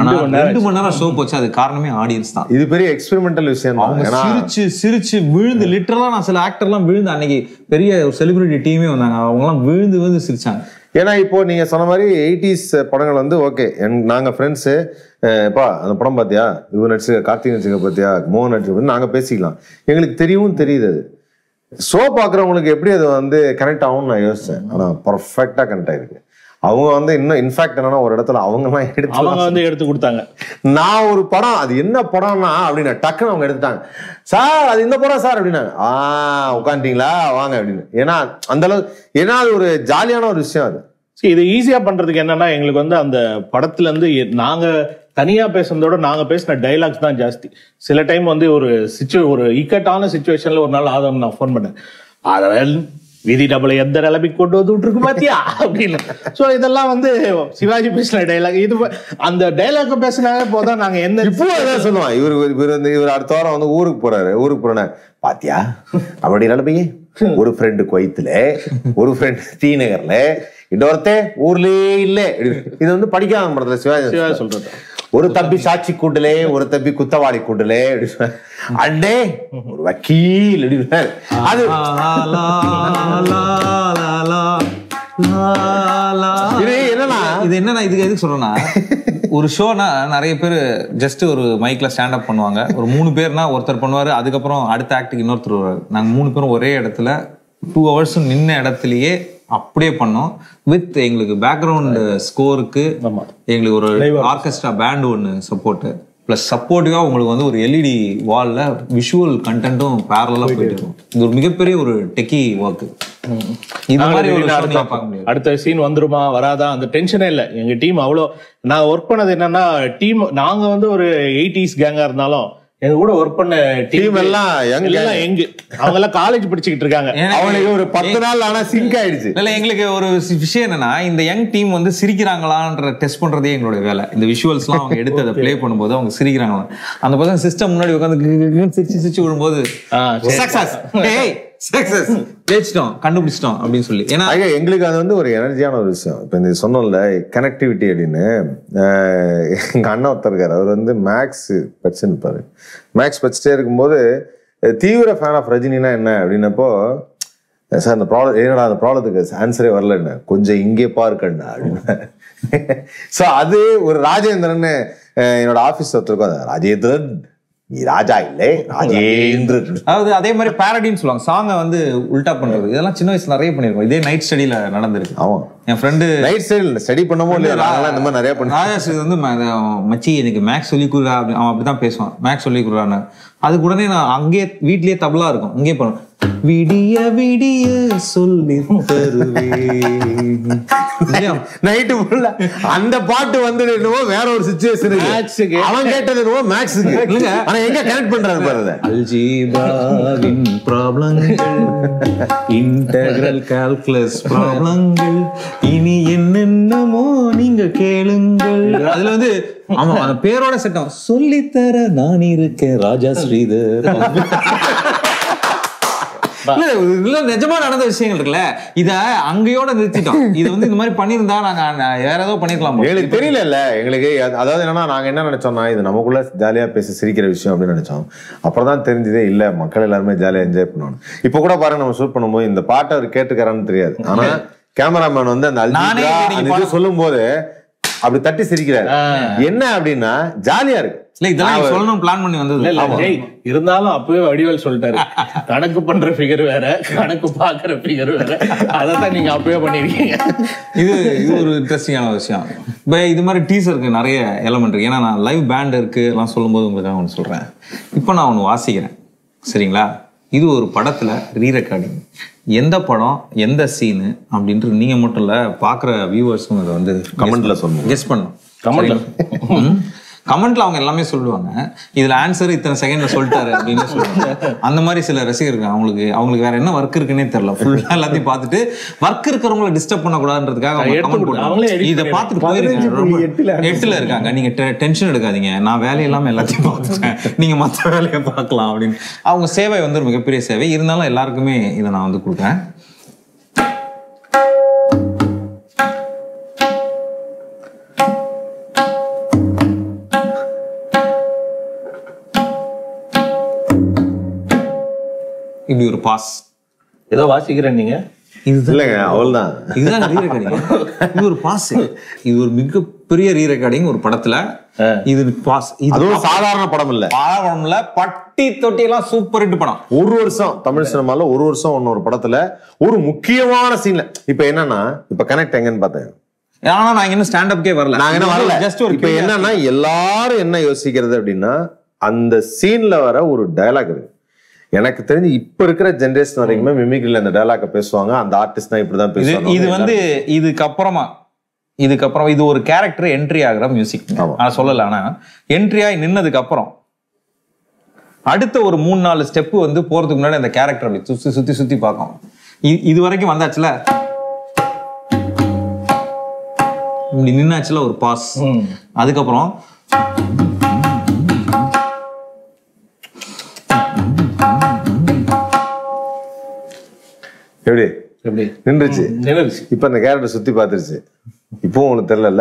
2 மணி நேரம் ஷோ போச்சு. அது காரணமே ஆடியன்ஸ் தான். இது பெரிய எக்ஸ்பெரிமெண்டல் விஷயம். அவங்க சிரிச்சு விழுந்து, லிட்டரலா நான் சில ஆக்டர்லாம் விழுந்து, அன்னைக்கு பெரிய ஒரு செலிபிரிட்டி டீமே வந்தாங்க, அவங்க எல்லாம் விழுந்து சிரிச்சாங்க. ஏன்னா இப்போ நீங்க சொன்ன மாதிரி 80s படங்கள் வந்து ஓகே, நாங்க ஃப்ரெண்ட்ஸு பா அந்த படம் பார்த்தியா, இவர் நடிச்சுக்க, கார்த்திக் நடிச்சுக்க பார்த்தியா, மோகன் நடிச்சுக்க, நாங்க பேசிக்கலாம். எங்களுக்கு தெரியுது அது. ஷோ பாக்குறவங்களுக்கு எப்படி அது வந்து கனெக்ட் ஆகும்னு நான் யோசிச்சேன். ஆனா பர்ஃபெக்டா கனெக்ட் ஆயிருக்கு. அவங்க வந்து இன்னும் இன்ஃபேக்ட் என்னன்னா, ஒரு இடத்துல அவங்க எடுத்து கொடுத்தாங்க. நான் ஒரு படம், அது என்ன படம்னா அப்படின்னு டக்குன்னு அவங்க எடுத்துட்டாங்க. சார் அது இந்த படம் சார் அப்படின்னா, உட்காந்துட்டீங்களா வாங்க அப்படின்னு. ஏன்னா அந்த அளவு, ஏன்னா அது ஒரு ஜாலியான ஒரு விஷயம். அது இது ஈஸியா பண்றதுக்கு என்னன்னா, எங்களுக்கு வந்து அந்த படத்துல இருந்து நாங்க தனியா பேசுறதோட நாங்க பேசின டைலாக்ஸ் தான் ஜாஸ்தி. சில டைம் வந்து ஒரு இக்கட்டான சிச்சுவேஷன்ல ஒரு நாள் ஆதவன் நான் ஃபோன் பண்ணேன், ஆதவன் விதி டபுளை எந்த நிலைமைக்கு கொண்டு வந்து விட்டுருக்கு பாத்தியா அப்படின்னு. சோ இதெல்லாம் வந்து சிவாஜி பேசின டைலாக். இது அந்த டைலாக் பேசினாவே போதான் நாங்க என்ன இப்போ சொல்லுவான். இவர் அடுத்த வாரம் வந்து ஊருக்கு போறேன் பாத்தியா அப்படி நிலைமையே. ஒரு ஃப்ரெண்டு குவைத்துல, ஒரு ஃப்ரெண்டு தீநகர்ல, இன்னொருத்தே ஊர்லயே இல்ல. இது வந்து படிக்காத படத்துல சிவாஜி சொல்றது. ஒரு தம்பி சாட்சி கூட்டலே, ஒரு தம்பி குத்தவாளி கூட்டலே, அண்ணே ஒரு வக்கீல். அது என்னன்னா இதுக்கு எதுக்கு சொல்றேன்னா, ஒரு ஷோனா நிறைய பேர் ஜஸ்ட் ஒரு மைக்ல ஸ்டாண்ட் அப் பண்ணுவாங்க. ஒரு 3 பேர்னா ஒருத்தர் பண்ணுவாரு, அதுக்கப்புறம் அடுத்த ஆக்டுக்கு இன்னொருத்தர் வருவாரு. நாங்க 3 பேரும் ஒரே இடத்துல 2 hours நின்ன இடத்துலயே அப்படியே பண்ணோம். வித் எங்களுக்கு பேக்ரவுண்ட் ஸ்கோருக்கு எங்களுக்கு ஒரு ஆர்கெஸ்ட்ரா பேண்ட் ஒன்று சப்போர்ட்டு, பிளஸ் சப்போர்ட்டிவா உங்களுக்கு வந்து ஒரு எல்இடி வால்ல விஷுவல் கண்டென்ட்டும் பேரலா போயிட்டு இருக்கும். இது ஒரு மிகப்பெரிய ஒரு டெக்கி ஒர்க். இது மாதிரி ஒரு அடுத்த சீன் வந்துருமா வராதா அந்த டென்ஷனே இல்லை. எங்க டீம் அவ்வளோ, நான் ஒர்க் பண்ணது என்னன்னா, டீம் நாங்க வந்து ஒரு 80s கேங்கா இருந்தாலும் எங்க கூட ஒர்க் பண்ண டீம் எல்லாம் அவங்க எல்லாம் காலேஜ் படிச்சுக்கிட்டு இருக்காங்க. அவங்களுக்கு ஒரு 10 நாள் ஆனா சிங்க் ஆயிடுச்சு. இல்ல எங்களுக்கு ஒரு விஷயம் என்னன்னா, இந்த யங் டீம் வந்து சிரிக்கிறாங்களான்ற டெஸ்ட் பண்றதே எங்களுடைய வேலை. இந்த விஷுவல்ஸ் எல்லாம் அவங்க எடுத்து அதை பிளே பண்ணும்போது அவங்க சிரிக்கிறாங்களா, அந்த பசங்க சிஸ்டம் முன்னாடி உட்காந்து சிரிச்சு விடும்போது ஜெயிச்சிட்டோம், கண்டுபிடிச்சிட்டோம் அப்படின்னு சொல்லி. ஏன்னா எங்களுக்கு அது வந்து ஒரு எனர்ஜியான ஒரு விஷயம். இப்ப இந்த சொன்னோம்ல கனெக்டிவிட்டி அப்படின்னு, எங்க அண்ணா ஒருத்தர் இருக்காரு, அவர் வந்து மேக்ஸ் படிச்சுன்னு இருப்பாரு. மேக்ஸ் படிச்சுட்டே இருக்கும்போது தீவிர ஃபேன் ஆஃப் ரஜினினா என்ன அப்படின்னப்போ, சார் அந்த ப்ராப்ளம் என்னடா, அந்த ப்ராப்ளத்துக்கு ஆன்சரே வரல, என்ன கொஞ்சம் இங்கே பாருக்கண்ணா அப்படின்னு. ஸோ அது ஒரு ராஜேந்திரன் என்னோட ஆஃபீஸ் ஒருத்தருக்கும், ராஜேந்திரன் நீ ராஜா இல்லை ராஜேந்திரன். அதாவது அதே மாதிரி பேரடின்னு சொல்லுவாங்க, சாங்கை வந்து உல்டா பண்றது. இதெல்லாம் சின்ன வயசுல நிறைய பண்ணிருக்கோம். இதே நைட் ஸ்டடியில நடந்திருக்கு. ஆமா, என் ஃப்ரெண்டு நைட் ஸ்டடி பண்ணமோ இல்லையா, இந்த மாதிரி நிறைய பண்ண. ராஜாஸ் வந்து மச்சி எனக்கு மேக்ஸ் சொல்லி கொடுறா, அவன் அப்படிதான் பேசுவான், மேக்ஸ் சொல்லி கொடுறான்னு. அதுக்கு உடனே நான் அங்கேயே வீட்லயே தபலா இருக்கும், அங்கேயே பண்ணுவேன், விடிய விடிய சொல்லி நைட்டு ஃபுல்லா அந்த பாட்டு வந்து என்னவோ வேற ஒரு சிச்சுவேஷனுக்கு அவன் கேட்டது என்னவோ மேக்ஸுக்கு. ஆனா எங்க கனெக்ட் பண்றாரு பாருங்க, அல்ஜீப்ராவின் ப்ராப்ளங்கள், இன்டெக்ரல் கால்குலஸ் ப்ராப்ளங்கள், இனி என்னென்னமோ நீங்க கேளுங்கள். அதுல வந்து ஆமா அந்த பேரோட செட்டம், சொல்லித்தர நான் இருக்கேன் ராஜா ஸ்ரீதர். இல்ல நிஜமா நடந்த விஷயங்கள் இருக்குல்ல, இத அங்கயோட நிறுத்திட்டோம். இது வந்து இந்த மாதிரி பண்ணியிருந்தா நாங்க வேற ஏதோ பண்ணிருக்கலாம். எங்களுக்கு தெரியல எங்களுக்கு. அதாவது என்னன்னா நாங்க என்ன நினைச்சோம்னா இது நமக்குள்ள ஜாலியா பேசி சிரிக்கிற விஷயம் அப்படின்னு நினைச்சோம். அப்புறம் தான் தெரிஞ்சதே இல்ல மக்கள் எல்லாருமே ஜாலியா என்ஜாய் பண்ணுவாங்க. இப்ப கூட பாருங்க நம்ம ஷூட் பண்ணும்போது இந்த பாட்டை அவர் கேட்டுக்கிறான்னு தெரியாது. ஆனா கேமராமேன் வந்து அந்த சொல்லும் போது அப்படி தட்டி சிரிக்கிறாரு. என்ன அப்படின்னா ஜாலியா இருக்கு. இல்ல இதெல்லாம் சொல்லணும் பிளான் பண்ணி வந்தது. இருந்தாலும் அப்பவே வடிவேல் சொல்லிட்டாரு, கணக்கு பண்ற ஃபிகர் வேற, கணக்கு பாக்குற ஃபிகர் வேற. அதான் நீங்க அப்பவே பண்ணிருக்கீங்க. இது ஒரு இன்ட்ரெஸ்டிங்கான விஷயம். இப்போ இது மாதிரி டீசருக்கு நிறைய எலமெண்ட் இருக்கு. ஏன்னா நான் லைவ் பேண்ட் இருக்கு எல்லாம் சொல்லும் போது உங்களுக்காக ஒன்று சொல்றேன். இப்போ நான் ஒன்று வாசிக்கிறேன், சரிங்களா? இது ஒரு படத்துல ரீ ரெக்கார்டிங். எந்த படம் எந்த சீனு அப்படின்ட்டு நீங்க மட்டும் இல்ல பாக்குற வியூவர்ஸும் அதை வந்து கமெண்ட்ல சொல்லுங்க, கெஸ் பண்ணும். கமெண்ட்ல அவங்க எல்லாமே சொல்லுவாங்க, இதுல ஆன்சர் இத்தனை செகண்ட்ல சொல்லிட்டாரு அப்படின்னு சொல்லுவாங்க. அந்த மாதிரி சில ரசிகர்கள் அவங்களுக்கு வேற என்ன ஒர்க் இருக்குன்னே தெரியல. ஃபுல்லா எல்லாத்தையும் பார்த்துட்டு ஒர்க் இருக்கிறவங்களை டிஸ்டர்ப் பண்ணக்கூடாதுன்றதுக்காக இதை பார்த்துட்டு போயிருக்காங்க. 8ல இருக்காங்க, நீங்க டென்ஷன் எடுக்காதீங்க, நான் வேலையில்லாம எல்லாத்தையும் பார்த்துட்டேன், நீங்க மற்ற வேலையை பார்க்கலாம் அப்படின்னு. அவங்க சேவை வந்து ஒரு மிகப்பெரிய சேவை. இருந்தாலும் எல்லாருக்குமே இதை நான் வந்து கொடுக்குறேன். இப்படி ஒரு பாஸ் ஏதோ வாசிக்கிறேன் நீங்க. இது இல்லைங்க, அவ்வளவுதான். இதுதான் ரீ ரெக்கார்டிங். இது ஒரு பாஸ். இது ஒரு மிகப்பெரிய ரீ ரெக்கார்டிங் ஒரு படத்துல. இது பாஸ். இது சாதாரண படம் இல்ல, படம் இல்ல, பட்டி தொட்டி எல்லாம் சூப்பர் ஹிட் படம். ஒரு வருஷம் தமிழ் சினிமால ஒரு வருஷம் ஒன்னொரு படத்துல ஒரு முக்கியமான சீன்ல. இப்ப என்னன்னா இப்ப கனெக்ட் எங்கன்னு பார்த்தேன். ஆனா நான் இன்னும் ஸ்டாண்ட் அப்கே வரல. நாங்க என்ன வரல. ஜஸ்ட் ஒரு இப்ப என்னன்னா எல்லாரும் என்ன யோசிக்கிறது அப்படின்னா அந்த சீன்ல வர ஒரு டயலாக் இருக்கு. எனக்கு தெரிஞ்சு இப்ப இருக்கிற ஜெனரேஷன் வரைக்குமே மிமிக்ரில அந்த டயலாக பேசுவாங்க. அந்த ஆர்டிஸ்ட் தான் இப்படிதான் பேசுவாங்க. இது வந்து இதுக்கப்புறம் இது ஒரு கேரக்டர் என்ட்ரி ஆகிற மியூசிக். நான் சொல்லல, ஆனா என்ட்ரி ஆகி நின்னதுக்கு அப்புறம் அடுத்த ஒரு 3-4 ஸ்டெப் வந்து போறதுக்கு முன்னாடி அந்த கேரக்டர் அப்படி சுத்தி சுத்தி பார்க்கும். இது வரைக்கும் வந்தாச்சுல, இப்படி நின்னாச்சுல ஒரு பாஸ். அதுக்கப்புறம் எப்படி நின்றுச்சு. இப்ப அந்த கேரக்டர் சுத்தி பாத்துருச்சு. இப்போ உங்களுக்கு தெரியல.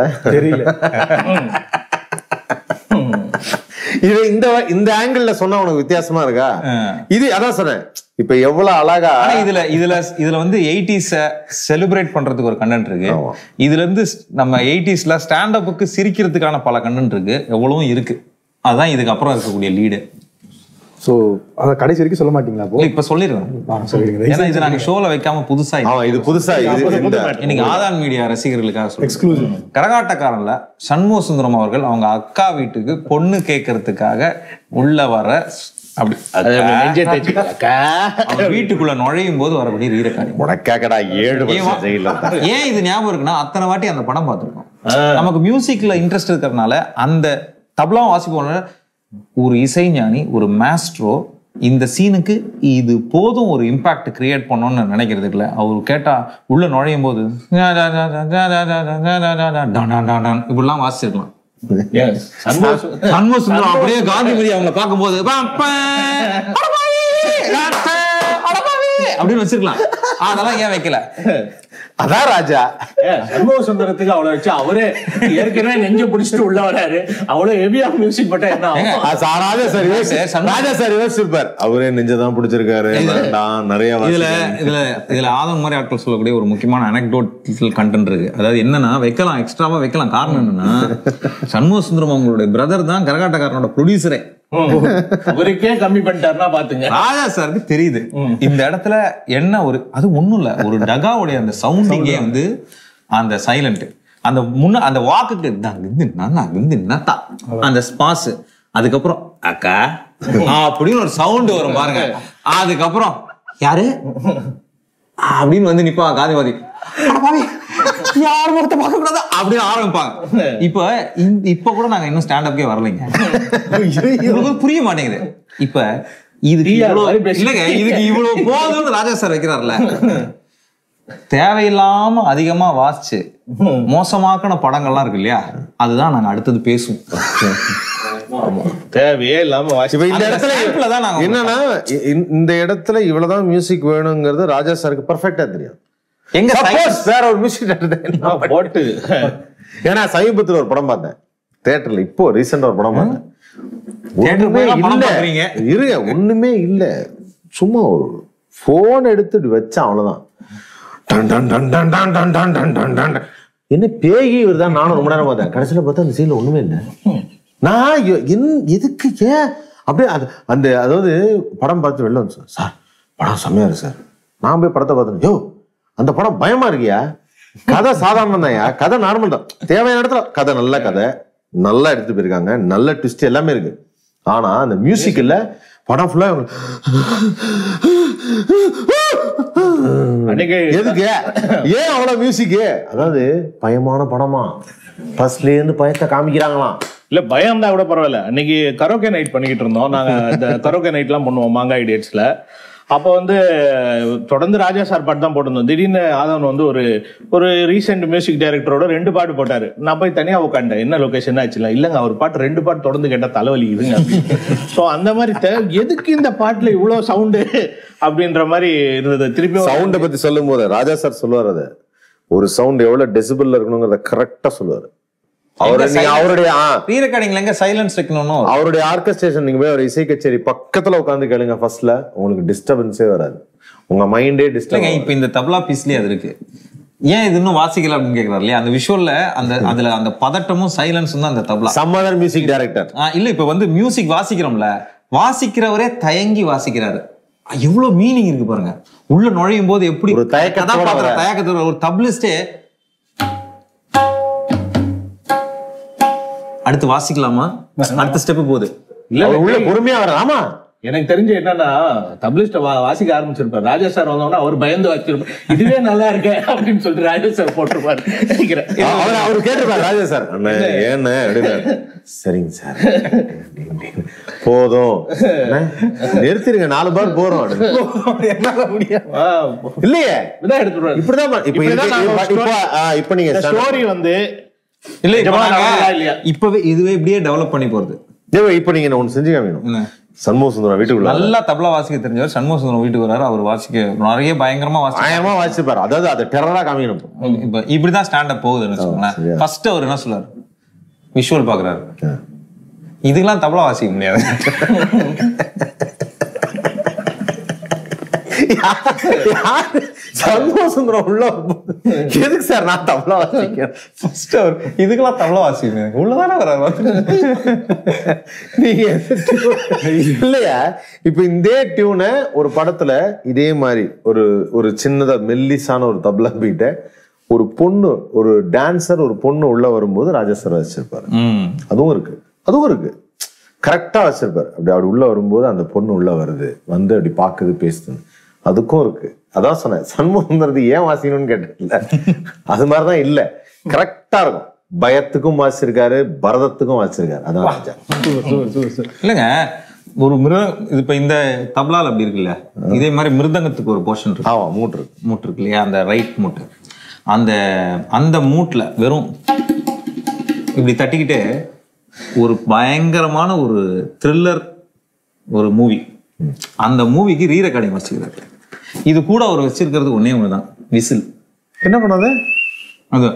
இது இந்த ஆங்கிள் சொன்னா உனக்கு வித்தியாசமா இருக்கா? இது அதான் சொன்னேன். இப்ப எவ்வளவு அழகா இதுல வந்து 80s செலிப்ரேட் பண்றதுக்கு ஒரு கண்டென்ட் இருக்கு. இதுல இருந்து நம்ம 80sல ஸ்டாண்ட் அப்புக்கு சிரிக்கிறதுக்கான பல கண்டென்ட் இருக்கு, எவ்வளவும் இருக்கு. அதுதான் இதுக்கு அப்புறம் இருக்கக்கூடிய லீடு. சோ அத கடைசி வரைக்கும் சொல்ல மாட்டீங்களா? இப்ப சொல்லிடுறேன். ஏன்னா இது நாங்க ஷோல வைக்காம புதுசா இன்னைக்கு ஆதான் மீடியா ரசிகர்களுக்காக எக்ஸ்க்ளூசிவ். கரகாட்டக்காரன்ல சண்முக சுந்தரம் அவர்கள் அவங்க அக்கா வீட்டுக்கு பொண்ணு கேட்கறதுக்காக உள்ள வர வீட்டுக்குள்ள நுழையும் போது வரக்கூடிய ரீ ரெக்கார்டிங். ஏன் இது ஞாபகம் இருக்குன்னா அத்தனை வாட்டி அந்த படம் பார்த்திருக்கோம். நமக்கு மியூசிக்ல இன்ட்ரெஸ்ட் இருக்கிறதுனால அந்த தபலாவும் வாசிப்போம். ஒரு இசைஞானி, ஒரு மாஸ்ட்ரோ இந்த சீனுக்கு இது போதும் ஒரு இம்பாக்ட் கிரியேட் பண்ணணும்னு நினைக்கிறது இல்லை. அவர் கேட்டா உள்ள நுழையும் போது இப்படிலாம் வாசிச்சிருக்கலாம். சண்முக சுந்தரம் அப்படியே காந்திமதி அவங்களை பார்க்கும் போது அப்படின்னு வச்சிருக்கலாம். அதெல்லாம் ஏன் வைக்கல? அதான் ராஜா சண்முக சுந்தரத்துக்கு அவ்வளவு வச்சு அவரே ஏற்கனவே நெஞ்ச பிடிச்சிட்டு உள்ள வராரு. அவ்வளவு ஹெவியா மியூசிக் போட்டா என்ன? Raja sir super. அவரே நெஞ்சதான் பிடிச்சிருக்காரு. நிறைய இதுல ஆதம் மாதிரி ஆட்கள் சொல்லக்கூடிய ஒரு முக்கியமான அனெக்டோட்டல் கண்டென்ட் இருக்கு. அதாவது என்னன்னா வைக்கலாம், எக்ஸ்ட்ராவா வைக்கலாம். காரணம் என்னன்னா சண்முக சுந்தரம் அவங்களுடைய பிரதர் தான் கரகாட்டக்காரனோட ப்ரொடியூசரே. அவருக்கே கம்மி பண்ணிட்டாருன்னா பாத்துங்க. ராஜா சாருக்கு தெரியுது இந்த இடத்துல என்ன ஒரு அது ஒண்ணும் இல்ல, ஒரு டகாவுடைய அந்த சவுண்டிங்கே வந்து அந்த சைலண்ட் அந்த முன்ன அந்த வாக்குக்கு அந்த ஸ்பாஸ், அதுக்கப்புறம் அக்கா அப்படின்னு ஒரு சவுண்ட் வரும் பாருங்க. அதுக்கப்புறம் யாரு அப்படின்னு வந்து நிப்பா காந்திமதி, யார் முகத்தை பார்க்க கூடாது அப்படின்னு ஆரம்பிப்பாங்க. இப்ப கூட நாங்க இன்னும் ஸ்டாண்ட் அப்கே வரலைங்க. புரிய மாட்டேங்குது. இப்ப இதுக்கு இல்லங்க, இதுக்கு இவ்வளவு போதும்னு ராஜா சார் வைக்கிறாருல, தேவையில்லாம அதிகமா வாசிச்சு மோசமாக்கின படங்கள்லாம் இருக்கு இல்லையா, அதுதான் நாங்க அடுத்தது பேசுவோம். தேவையே இல்லாம இப்ப இந்த இடத்துல தான் நாங்க என்னன்னா இந்த இடத்துல இவ்வளவுதான் மியூசிக் வேணுங்கிறது ராஜா சாருக்கு பெர்ஃபெக்ட்டா தெரியும். எங்க வேற ஒரு மியூசிக் போட்டு ஏன்னா சமீபத்துல ஒரு படம் பார்த்தேன் தியேட்டர்ல, இப்போ ரீசெண்டா ஒரு படம் பார்த்தேன். இருங்க, ஒண்ணுமே இல்ல, சும்மா ஒரு போன் எடுத்துட்டு வச்சா அவ்வளவுதான். என்ன பேகி வருதான், நானும் ரொம்ப நேரம் பார்த்தேன். கடைசியில பார்த்தா அந்த சீன்ல ஒண்ணுமே இல்லை. நான் எதுக்கு ஏன் அப்படியே அந்த அதாவது படம் பார்த்து வெளில வந்து சார் படம் செம்மையா இருக்கு சார். நான் போய் படத்தை பார்த்தேன், யோ அந்த படம் பயமா இருக்கியா, கதை சாதாரணம் தான்யா, கதை நார்மல் தான், தேவையான இடத்துல கதை, நல்ல கதை, நல்லா எடுத்துட்டு போயிருக்காங்க, நல்ல ட்விஸ்ட் எல்லாமே இருக்கு. ஆனா அந்த மியூசிக் இல்ல, படம் ஃபுல்லா எதுக்கு ஏன் அவ்வளவு மியூசிக்? அதாவது பயமான படமா, ஃபர்ஸ்ட்ல இருந்து பயத்தை காமிக்கிறாங்களாம். இல்ல பயம் தான் கூட பரவாயில்ல. அன்னைக்கு கரோக்கே நைட் பண்ணிக்கிட்டு இருந்தோம் நாங்க. இந்த கரோக்கே நைட் எல்லாம் பண்ணுவோம் மாங்காய் டேட்ஸ்ல. அப்போ வந்து தொடர்ந்து ராஜா சார் பாட்டு தான் போட்டிருந்தோம். திடீர்னு ஆதவன் வந்து ஒரு ரீசெண்ட் மியூசிக் டைரக்டரோட 2 பாட்டு போட்டாரு. நான் போய் தனியா உட்காண்டேன், என்ன லொகேஷன் ஆச்சுல, இல்லங்க அவர் பாட்டு 2 பாட்டு தொடர்ந்து கேட்டா தலைவலிக்குதுங்க. சோ அந்த மாதிரி எதுக்கு இந்த பாட்டுல இவ்வளவு சவுண்டு அப்படின்ற மாதிரி இருந்தது. திருப்பி சவுண்டை பத்தி சொல்லும் போது ராஜா சார் சொல்லுவார், அது ஒரு சவுண்ட் எவ்வளவு டெசிபிள்ல இருக்கணுங்கிறத கரெக்டா சொல்லுவாரு. அவருடைய ஆர்கெஸ்ட்ரேஷன் நீங்க போய் ஒரு இசை கச்சேரி பக்கத்துல உட்காந்து கேளுங்க, ஃபர்ஸ்ட்ல உங்களுக்கு டிஸ்டர்பன்ஸே வராது, உங்க மைண்டே டிஸ்டர்ப். இப்ப இந்த தபலா பீஸ்லயே அது இருக்கு, ஏன் இது இன்னும் வாசிக்கல அப்படின்னு கேக்குறாரு இல்லையா. அந்த விஷுவல்ல அதுல அந்த பதட்டமும் சைலன்ஸும் தான் அந்த தபலா. சம்மதர் மியூசிக் டைரக்டர் இல்ல, இப்ப வந்து மியூசிக் வாசிக்கிறோம்ல, வாசிக்கிறவரே தயங்கி வாசிக்கிறாரு. எவ்வளவு மீனிங் இருக்கு பாருங்க. உள்ள நுழையும் போது எப்படி ஒரு தயக்கத்தோட ஒரு தப்லிஸ்டே அடுத்து வாசிக்கலாமா, அடுத்த ஸ்டெப் போகுது இல்ல உள்ள பொறுமையா வர. ஆமா, எனக்கு தெரிஞ்சு என்னன்னா தப்லிஸ்ட வாசிக்க ஆரம்பிச்சிருப்பாரு ராஜா சார். வந்தோம்னா அவர் பயந்து வாசிச்சிருப்பாரு, இதுவே நல்லா இருக்கு அப்படின்னு சொல்லிட்டு ராஜா சார் போட்டிருப்பாரு நினைக்கிறேன். அவரு கேட்டிருப்பாரு ராஜா சார், ஏன்னு அப்படின்னு. சரிங்க சார் போதும் நிறுத்திருங்க, 4 பார் போறோம். இல்லையே இப்படிதான். இப்ப நீங்க ஸ்டோரி வந்து இப்பவே இதுவே இப்படியே டெவலப் பண்ணி போறது. இப்ப நீங்க ஒண்ணு செஞ்சு காமிக்கணும். சண்முக சுந்தரம் வீட்டுக்குள்ள நல்லா தபலா வாசிக்க தெரிஞ்சவர் சண்முக சுந்தரம் வீட்டுக்கு வராரு. அவர் வாசிக்க நிறைய பயங்கரமா வாசிப்பாரு. அதாவது அதை டெரரா காமிக்கணும். இப்ப இப்படிதான் ஸ்டாண்ட் அப் போகுதுன்னு வச்சுக்கோங்களேன். ஃபர்ஸ்ட் அவர் என்ன சொல்றாரு, விஷுவல் பாக்குறாரு, இதுக்கெல்லாம் தபலா வாசிக்க முடியாது. சந்தோஷம் உள்ள எதுக்கு சார் நான் தபலா வாசிக்கிறேன், இதுக்கெல்லாம் தபலா வாசிக்க உள்ளதானே வராது. நீங்க இல்லையா இப்ப இந்த டியூனை ஒரு படத்துல இதே மாதிரி ஒரு சின்னதா மெல்லிசான ஒரு தபலா பீட்ட ஒரு பொண்ணு, ஒரு டான்சர், ஒரு பொண்ணு உள்ள வரும்போது ராஜா சார் வச்சிருப்பாரு. அதுவும் இருக்கு கரெக்டா வச்சிருப்பாரு. அப்படி உள்ள வரும்போது அந்த பொண்ணு உள்ள வருது, வந்து அப்படி பாக்குது, பேசுது, அதுக்கும் இருக்கு. அதான் சொன்னேன், சண்முகங்கிறது ஏன் வாசிக்கணும்னு கேட்டதில்ல, அது மாதிரிதான் இல்ல, கரெக்டா இருக்கும். பயத்துக்கும் வாசிச்சிருக்காரு, பரதத்துக்கும் வாசிச்சிருக்காரு. அதான் ராஜா. இல்லைங்க, ஒரு இப்ப இந்த தபலால் அப்படி இருக்குல்ல, இதே மாதிரி மிருதங்கத்துக்கு ஒரு போர்ஷன் இருக்கு. ஆமா, மூட்டு இருக்கு இல்லையா, அந்த ரைட் மூட்டு. அந்த மூட்ல வெறும் இப்படி தட்டிக்கிட்டே ஒரு பயங்கரமான ஒரு த்ரில்லர் ஒரு மூவி, அந்த மூவிக்கு ரீ ரெக்கார்டிங் வச்சுக்கிறாரு. இது கூட அவர் வச்சிருக்கிறது ஒன்னே ஒண்ணுதான், விசில். என்ன பண்ணாது அது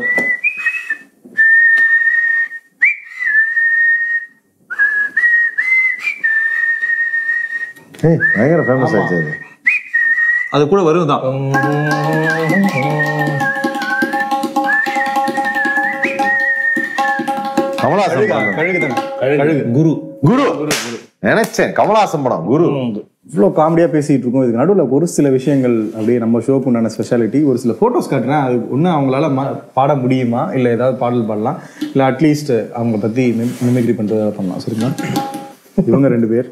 பயங்கர ஃபேமஸ் ஆச்சு. அது கூட வருதான். குரு நினைச்சேன் கமலஹாசன் படம் குரு. இவ்வளோ காமெடியா பேசிட்டு இருக்கோம். இதுக்கு நடுவில் ஒரு சில விஷயங்கள் அப்படியே நம்ம ஷோக்கு உண்டான ஸ்பெஷாலிட்டி, ஒரு சில போட்டோஸ் காட்டுறேன். அது ஒன்று அவங்களால பாட முடியுமா, இல்லை ஏதாவது பாடல் பாடலாம், இல்லை அட்லீஸ்ட் அவங்க பத்தி மிமிக்ரி பண்றதை பண்ணலாம். சரிங்களா? இவங்க 2 பேர்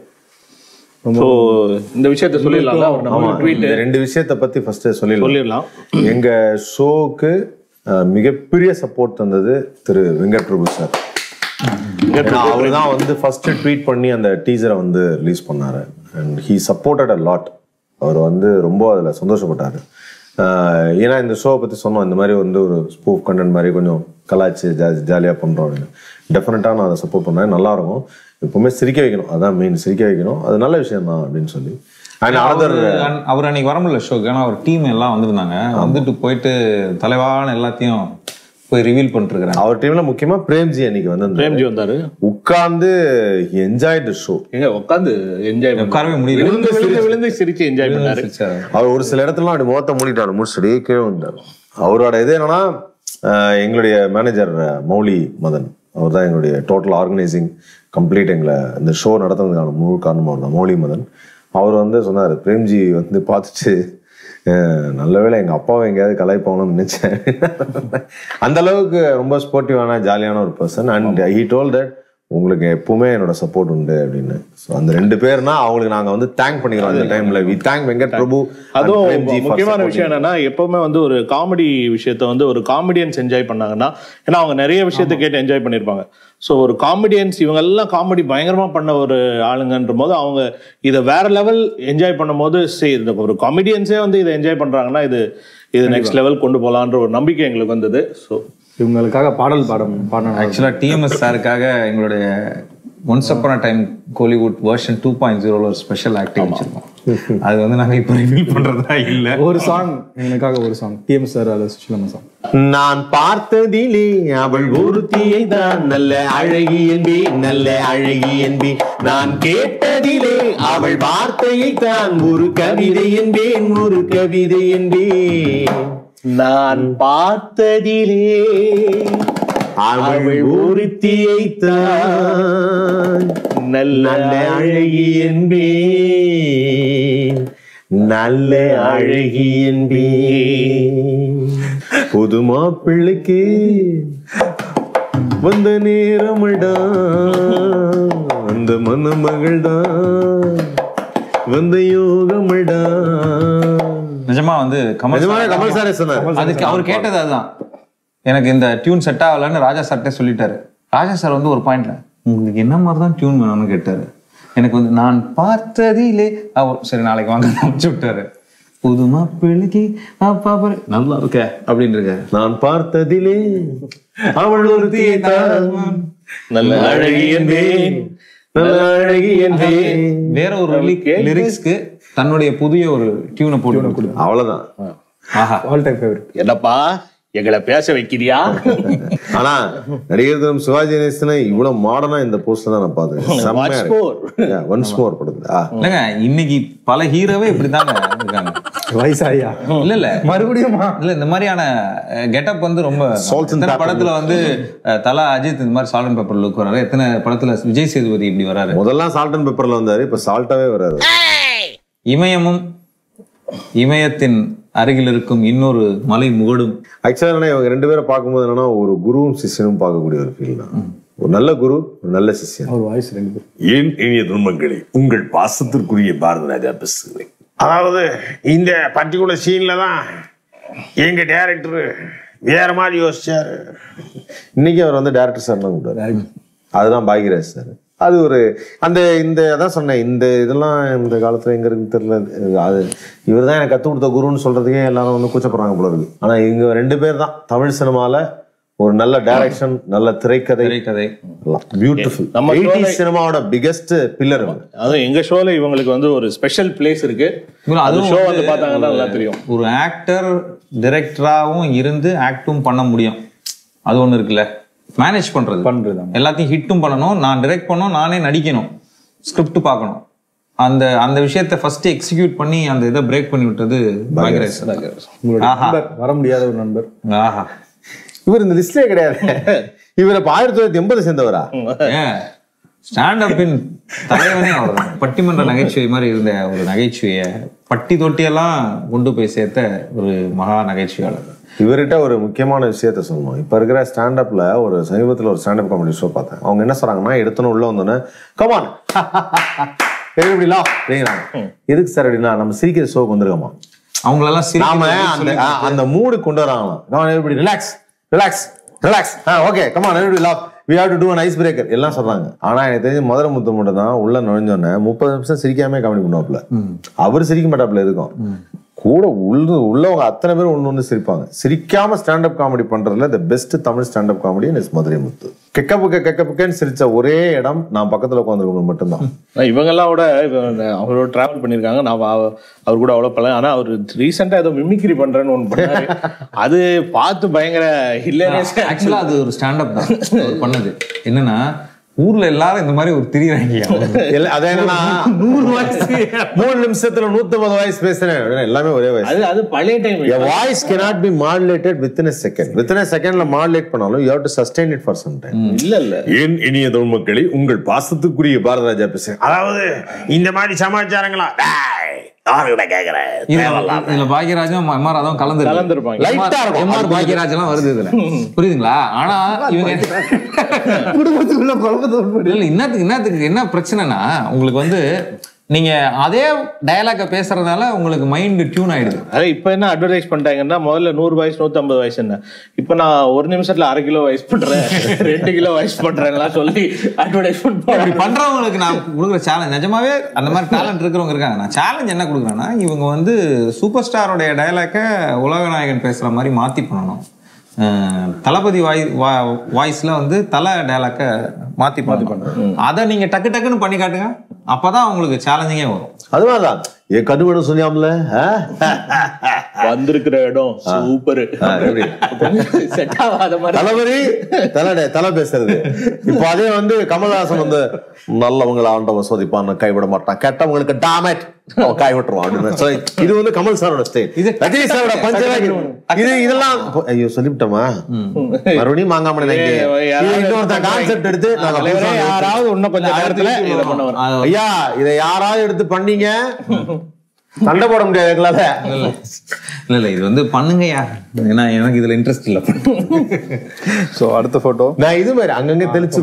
இந்த விஷயத்த சொல்லிடலாம். இந்த 2 விஷயத்த பத்தி ஃபர்ஸ்ட் சொல்லிடலாம். எங்க ஷோக்கு மிகப்பெரிய சப்போர்ட் தந்தது திரு வெங்கட் பிரபு சார். அவர்தான் வந்து ஃபர்ஸ்ட் ட்வீட் பண்ணி அந்த டீசரை வந்து ரிலீஸ் பண்ணாரு. And he supported a lot. அவர் வந்து ரொம்ப அதுல சந்தோஷப்பட்டாரு. ஏன்னா இந்த ஷோவை பற்றி சொன்னோம், இந்த மாதிரி வந்து ஒரு ஸ்பூஃப் கண்டென்ட் மாதிரி கொஞ்சம் கலாய்ச்சி ஜாலியாக பண்ணுறோம் அப்படின்னு. டெஃபினட்டாக நான் அதை சப்போர்ட் பண்ணேன். நல்லாயிருக்கும், எப்பவுமே சிரிக்க வைக்கணும், அதான் மெயின், சிரிக்க வைக்கணும், அது நல்ல விஷயம் தான் அப்படின்னு சொல்லி. அவர் அன்னைக்கு வர முடியல ஷோக்கு, ஏன்னா அவர் டீம் எல்லாம் வந்திருந்தாங்க. வந்துட்டு போயிட்டு தலைவான எல்லாத்தையும் போய் ரிவீல் பண்ணிட்டு அவர் டீம்ல முக்கியமா பிரேம்ஜி அன்னைக்கு வந்து பிரேம்ஜி வந்தாரு, உட்கார்ந்து என்ஜாய் தி ஷோ. எங்க உட்கார்ந்து என்ஜாய் உட்காரவே முடியல, விழுந்து சிரிச்சு என்ஜாய் பண்ணாரு. அவர் ஒரு சில இடத்துல அப்படி முகத்தை மூடிட்டாரு, முடிச்சுட்டு கீழே வந்தார். அவரோட இது என்னன்னா, எங்களுடைய மேனேஜர் மௌலி மதன், அவர் தான் எங்களுடைய டோட்டல் ஆர்கனைசிங் கம்ப்ளீட் எங்களை இந்த ஷோ நடத்துறதுக்கான முழு காரணம் அவர் தான், மௌலி மதன். அவர் வந்து சொன்னார், பிரேம்ஜி வந்து பார்த்துட்டு நல்ல வேளை எங்கள் அப்பாவை எங்கேயாவது கலாய்ப்பாங்கன்னு நினைச்சேன். அந்த அளவுக்கு ரொம்ப ஸ்போர்ட்டிவான ஜாலியான ஒரு person. And he told that உங்களுக்கு எப்பவுமே என்னோட சப்போர்ட் உண்டு அப்படின்னு. ஸோ அந்த 2 பேர்னா அவங்களுக்கு நாங்கள் வந்து தேங்க் பண்ணிக்கிறோம் அந்த டைம்ல. We thank Venkat Prabhu. அதுவும் முக்கியமான விஷயம் என்னன்னா, எப்பவுமே வந்து ஒரு காமெடி விஷயத்த வந்து ஒரு காமெடியன்ஸ் என்ஜாய் பண்ணாங்கன்னா, ஏன்னா அவங்க நிறைய விஷயத்த கேட்டு என்ஜாய் பண்ணியிருப்பாங்க. ஸோ ஒரு காமெடியன்ஸ் இவங்க எல்லாம் காமெடி பயங்கரமா பண்ண ஒரு ஆளுங்கன்ற போது அவங்க இதை வேற லெவல் என்ஜாய் பண்ணும் போது, சரி ஒரு காமெடியன்ஸே வந்து இதை என்ஜாய் பண்றாங்கன்னா இது நெக்ஸ்ட் லெவல் கொண்டு போகலான்ற ஒரு நம்பிக்கை எங்களுக்கு வந்தது. ஸோ இவங்களுக்காக பாடணும். ஆக்சுவலா டிஎம்எஸ் சாருக்காக எங்களுடைய once upon a time Kollywood version 2.0 ஒரு ஸ்பெஷல் ஆக்டிங் வச்சிருக்கோம். அது வந்து நாங்க இப்ப ரிவீல் பண்றதா இல்ல. ஒரு சாங் எனக்காக, ஒரு சாங் டிஎம்எஸ் சார் அல்ல சுஷிலம்மா சாங். நான் பார்த்ததிலே அவள் ஒருத்தியை தான் நல்ல அழகி என்பே, நல்ல அழகி என்பே. நான் கேட்டதிலே அவள் வார்த்தையை தான் ஒரு கவிதை என்பேன், ஒரு கவிதை என்பேன். நான் பார்த்ததிலே அவள் ஒருத்தியை தான் நல்ல அழகி என்பேன், நல்ல அழகி என்பேன். புது மாப்பிள்ளைக்கு வந்த நேரமடா, அந்த மணமகள் தான் வந்த யோகமடா. நிஜமா வந்து கமல் சாரே சொன்னார். அதுக்கு அவர் கேட்டது அதுதான், எனக்கு இந்த டியூன் செட் ஆகலன்னு ராஜா சார்ட்டே சொல்லிட்டாரு. ராஜா சார் வந்து ஒரு பாயிண்ட்ல உங்களுக்கு என்ன மாதிரி தான் டியூன் வேணும்னு கேட்டாரு. எனக்கு வந்து நான் பார்த்ததிலே அவர் சரி நாளைக்கு வாங்க அனுப்பிச்சு விட்டாரு. புதுமா பிள்ளைக்கு நல்லா இருக்க அப்படின்னு இருக்க. நான் பார்த்ததிலே அவள் ஒருத்தியை தான் நல்ல அழகி என்பேன், நல்ல அழகி என்பேன். வேற ஒரு லிரிக்ஸ்க்கு தன்னுடைய புதிய ஒரு டியூனை போட்டு அவ்வளவுதான். All time favourite. என்னப்பா எங்களை பேச வைக்கிறியா? ஆனா நடிகர் தினம் சிவாஜி கணேசன் இவ்வளவு மாடர்னா இந்த போஸ்ட் தான் நான் பார்த்தேன். ஒன்ஸ் மோர் படத்துல இல்லங்க, இன்னைக்கு பல ஹீரோவே இப்படிதாங்க இருக்காங்க. வயசாயா இல்ல மறுபடியும் இல்ல இந்த மாதிரியான கெட்டப் வந்து ரொம்ப. எத்தனை படத்துல வந்து தலா அஜித் இந்த மாதிரி சால்ட் அண்ட் பெப்பர் லுக் வராரு, எத்தனை படத்துல விஜய் சேதுபதி இப்படி வராரு. முதல்ல சால்ட் அண்ட் பெப்பர்ல வந்தாரு, இப்ப சால்ட்டாவே வராரு. இமயமும் இமயத்தின் அருகில் இருக்கும் இன்னொரு மலை முகடும். ஆக்சுவலா இவங்க 2 பேரை பார்க்கும்போது என்னன்னா, ஒரு குருவும் சிஷ்யனும் பார்க்கக்கூடிய ஒரு ஃபீல் தான். ஒரு நல்ல குரு, ஒரு நல்ல சிஷ்யன். ஒரு வாய்ஸ் 2 பேர். ஏன் இனிய துன்பங்களே, உங்கள் பாசத்திற்குரிய பாரத ராஜா பேசுகிறேன். அதாவது இந்த பர்டிகுலர் சீன்ல தான் எங்க டைரக்டர் வேற மாதிரி யோசிச்சாரு. இன்னைக்கு அவர் வந்து டைரக்டர் சார் தான் கூப்பிட்டாரு, அதுதான் பாக்யராஜ் சார். அது ஒரு அந்த இந்த அதான் சொன்னேன், இந்த இதெல்லாம் இந்த காலத்துல எங்க இருக்குன்னு தெரியல. அது இவர் தான் எனக்கு கற்றுக் கொடுத்த குருன்னு சொல்றதுக்கே எல்லாரும் வந்து கூச்சப்படுறாங்க போல இருக்கு. ஆனா இங்க 2 பேர் தான் தமிழ் சினிமால ஒரு நல்ல டைரக்ஷன், நல்ல திரைக்கதை பியூட்டிஃபுல். நம்ம 80s சினிமாவோட பிகெஸ்ட் பில்லர். அதுவும் எங்க ஷோல இவங்களுக்கு வந்து ஒரு ஸ்பெஷல் பிளேஸ் இருக்கு. அது ஷோ வந்து பார்த்தாங்கன்னா நல்லா தெரியும். ஒரு ஆக்டர் டைரக்டராகவும் இருந்து ஆக்டும் பண்ண முடியும், அது ஒண்ணு இருக்குல்ல. மேனேஜ் பண்றது எல்லாத்தையும் ஹிட்டும் பண்ணணும், நான் டைரக்ட் பண்ணணும், நானே நடிக்கணும், ஸ்கிரிப்ட் பார்க்கணும். அந்த அந்த விஷயத்தை ஃபர்ஸ்ட் எக்ஸிக்யூட் பண்ணி அந்த இதை பிரேக் பண்ணி விட்டது பாக்யராஜ். வர முடியாத ஒரு நண்பர். ஆஹா, இவர் இந்த லிஸ்ட்லயே கிடையாது. இவர் 1980 சேர்ந்தவரா? ஸ்டாண்ட் அப்பின் தலைவனே அவர். பட்டிமன்ற நகைச்சுவை மாதிரி இருந்த ஒரு நகைச்சுவைய பட்டி தொட்டியெல்லாம் கொண்டு போய் சேர்த்த ஒரு மகா நகைச்சுவையாளர். இவர்கிட்ட ஒரு முக்கியமான விஷயத்த சொல்லணும். இப்ப இருக்கிற ஸ்டாண்டப்ல ஒரு சமீபத்தில் ஒரு ஸ்டாண்டப் காமெடி ஷோ பார்த்தேன். அவங்க என்ன சொல்றாங்கன்னா, எடுத்தோன்னு உள்ள வந்தோன்னே கமான் எதுக்கு சார் அப்படின்னா, நம்ம சிரிக்கிற ஷோக்கு வந்துருக்கோமா, அவங்களெல்லாம் அந்த மூடு கொண்டு வராங்களாம். Relax relax relax, okay come on everybody laugh, we have to do an ice breaker எல்லாம் சொல்றாங்க. ஆனா எனக்கு தெரிஞ்ச மதுரை முத்து மட்டும் தான் உள்ள நுழைஞ்சோன்னே 30 நிமிஷம் சிரிக்காம காமெடி பண்ணுவாப்ல. அவர் சிரிக்க மாட்டாப்ல இருக்கும், கூட உள்ளவங்க அத்தனை பேரும் ஒன்று சிரிப்பாங்க. சிரிக்காம ஸ்டாண்டப் காமெடி பண்றதுல the best Tamil stand up comedy is Madurai Muthu. கெக்கப்புக்கன்னு சிரிச்ச ஒரே இடம் நான் பக்கத்துல உட்காந்துருக்கவங்க மட்டும்தான். இவங்கெல்லாம் கூட அவரோட டிராவல் பண்ணியிருக்காங்க. நான் அவர் கூட அவ்வளோ பழம். ஆனா அவர் ரீசெண்டா ஏதோ மிமிக்ரி பண்றேன்னு ஒன்று பண்ணாரு. அது பார்த்து பயங்கர ஹில்லேரியஸ். ஆக்சுவலா அது ஒரு ஸ்டாண்டப் தான் பண்ணது. என்னன்னா ஊர்ல எல்லாரும் இந்த மாதிரி ஒரு திரியறாங்க. அது என்னன்னா 100 வயசு 3 நிமிஷத்துல 150 வயசு பேசுறேன். எல்லாமே ஒரே வயசு. அது பழைய time. Your voice cannot be modulated within a second. Within a secondல modulate பண்ணாலும் you have to sustain it for some time. இல்ல ஏன் இனிய தமிழ் மக்களே, உங்கள் பாசத்துக்குரிய பாரதராஜா பேசுறேன். அதாவது இந்த மாதிரி சமாச்சாரங்களா இதுல பாக்யராஜும் எம்ஆர் ராதாவும் கலந்துருப்பாங்க. எம்ஆர் பாக்யராஜ் எல்லாம் வருது இதுல, புரியுதுங்களா? ஆனா இவங்க குடும்பத்துக்குள்ள குழப்பத்தோடு இன்னத்துக்கு என்ன பிரச்சனைனா, உங்களுக்கு வந்து நீங்க அதே டயலாக பேசுறதுனால உங்களுக்கு மைண்ட் டியூன் ஆயிடுது. அதான் இப்ப என்ன அட்வர்டைஸ் பண்ணிட்டாங்கன்னா, முதல்ல 100 வயசு 150 வயசு என்ன, இப்ப நான் 1 நிமிஷத்துல 1/2 கிலோ வயசு பண்றேன் 2 கிலோ வயசு பண்றேன் சொல்லி அட்வர்டைஸ் அப்படி பண்றவங்களுக்கு நான் கொடுக்குற சேலஞ்ச், நிஜமாவே அந்த மாதிரி டேலண்ட் இருக்கிறவங்க இருக்காங்க. நான் சேலஞ்ச் என்ன கொடுக்குறேன்னா, இவங்க வந்து சூப்பர் ஸ்டாரோடைய டயலாக உலகநாயகன் பேசுற மாதிரி மாத்தி பண்ணணும். தளபதி வாய்ஸ்ல வந்து தலை டயலாக்க மாத்தி பண்ணணும். அதை நீங்க டக்கு டக்குன்னு பண்ணி காட்டுங்க, அப்பதான் உங்களுக்கு சேலஞ்சிங்கே வரும். அதுதான் என் கண்டுபிடி சொல்லாமல வந்திருக்கிற இடம் சூப்பர். தலை பேசுறது. இப்ப அதே வந்து கமல்ஹாசன் வந்து நல்லவங்களை ஆண்டவன் சோதிப்பான், கைவிட மாட்டான், கெட்டவங்களுக்கு டாமேட் கை விட்டுருவான் அப்படின்னு. இது வந்து கமல் சாரோட ஸ்டைல். ரஜினி சாரோட பஞ்சராக இதெல்லாம் ஐயோ சொல்லிவிட்டோமா, மறுபடியும் மாங்காமணி இன்னொருத்த கான்செப்ட் எடுத்து யாராவது இன்னும் கொஞ்சம் நேரத்துல ஐயா இதை யாராவது எடுத்து பண்ணீங்க சண்டை போட முடியாது எங்களால. இல்ல இது வந்து பண்ணுங்கயா, ஏன்னா எனக்கு இதுல இன்ட்ரெஸ்ட் இல்ல. சோ அடுத்த போட்டோ நான் இது மாதிரி அங்கங்க தெளிச்சு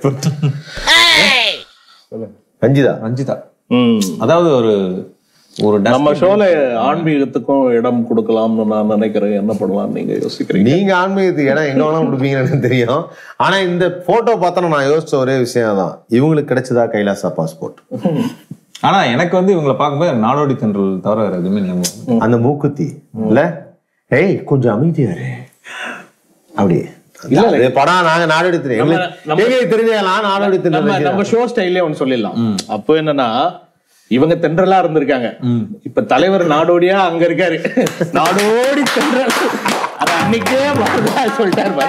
ரஞ்சிதா. அதாவது ஒரு நம்ம ஷோல ஆன்மீகத்துக்கும் இடம் கொடுக்கலாம்னு நான் நினைக்கிறேன். என்ன பண்ணலாம் நீங்க யோசிக்கிறீங்க? நீங்க ஆன்மீகத்துக்கு இடம் எங்க வேணாலும் கொடுப்பீங்கன்னு தெரியும். ஆனா இந்த போட்டோ பார்த்தா நான் யோசிச்ச ஒரே விஷயம் தான், இவங்களுக்கு கிடைச்சதா கைலாசா பாஸ்போர்ட். ஆனா எனக்கு வந்து இவங்களை பார்க்கும்போது நாடோடி தென்றல் தவிர வேற எதுவுமே ஞாபகம். அந்த மூக்குத்தி இல்ல, ஏய் கொஞ்சம் அமைதியாரு அப்படி படம். நாங்க நாடோடி தெரிஞ்சலாம், நாடோடி நம்ம ஷோ ஸ்டைலே ஒன்னு சொல்லிடலாம். அப்போ என்னன்னா, இவங்க தென்றலா இருந்திருக்காங்க, இப்ப தலைவர் நாடோடியா அங்க இருக்காரு. நாடோடி தென்றல் அது அன்னைக்கே சொல்லிட்டாரு.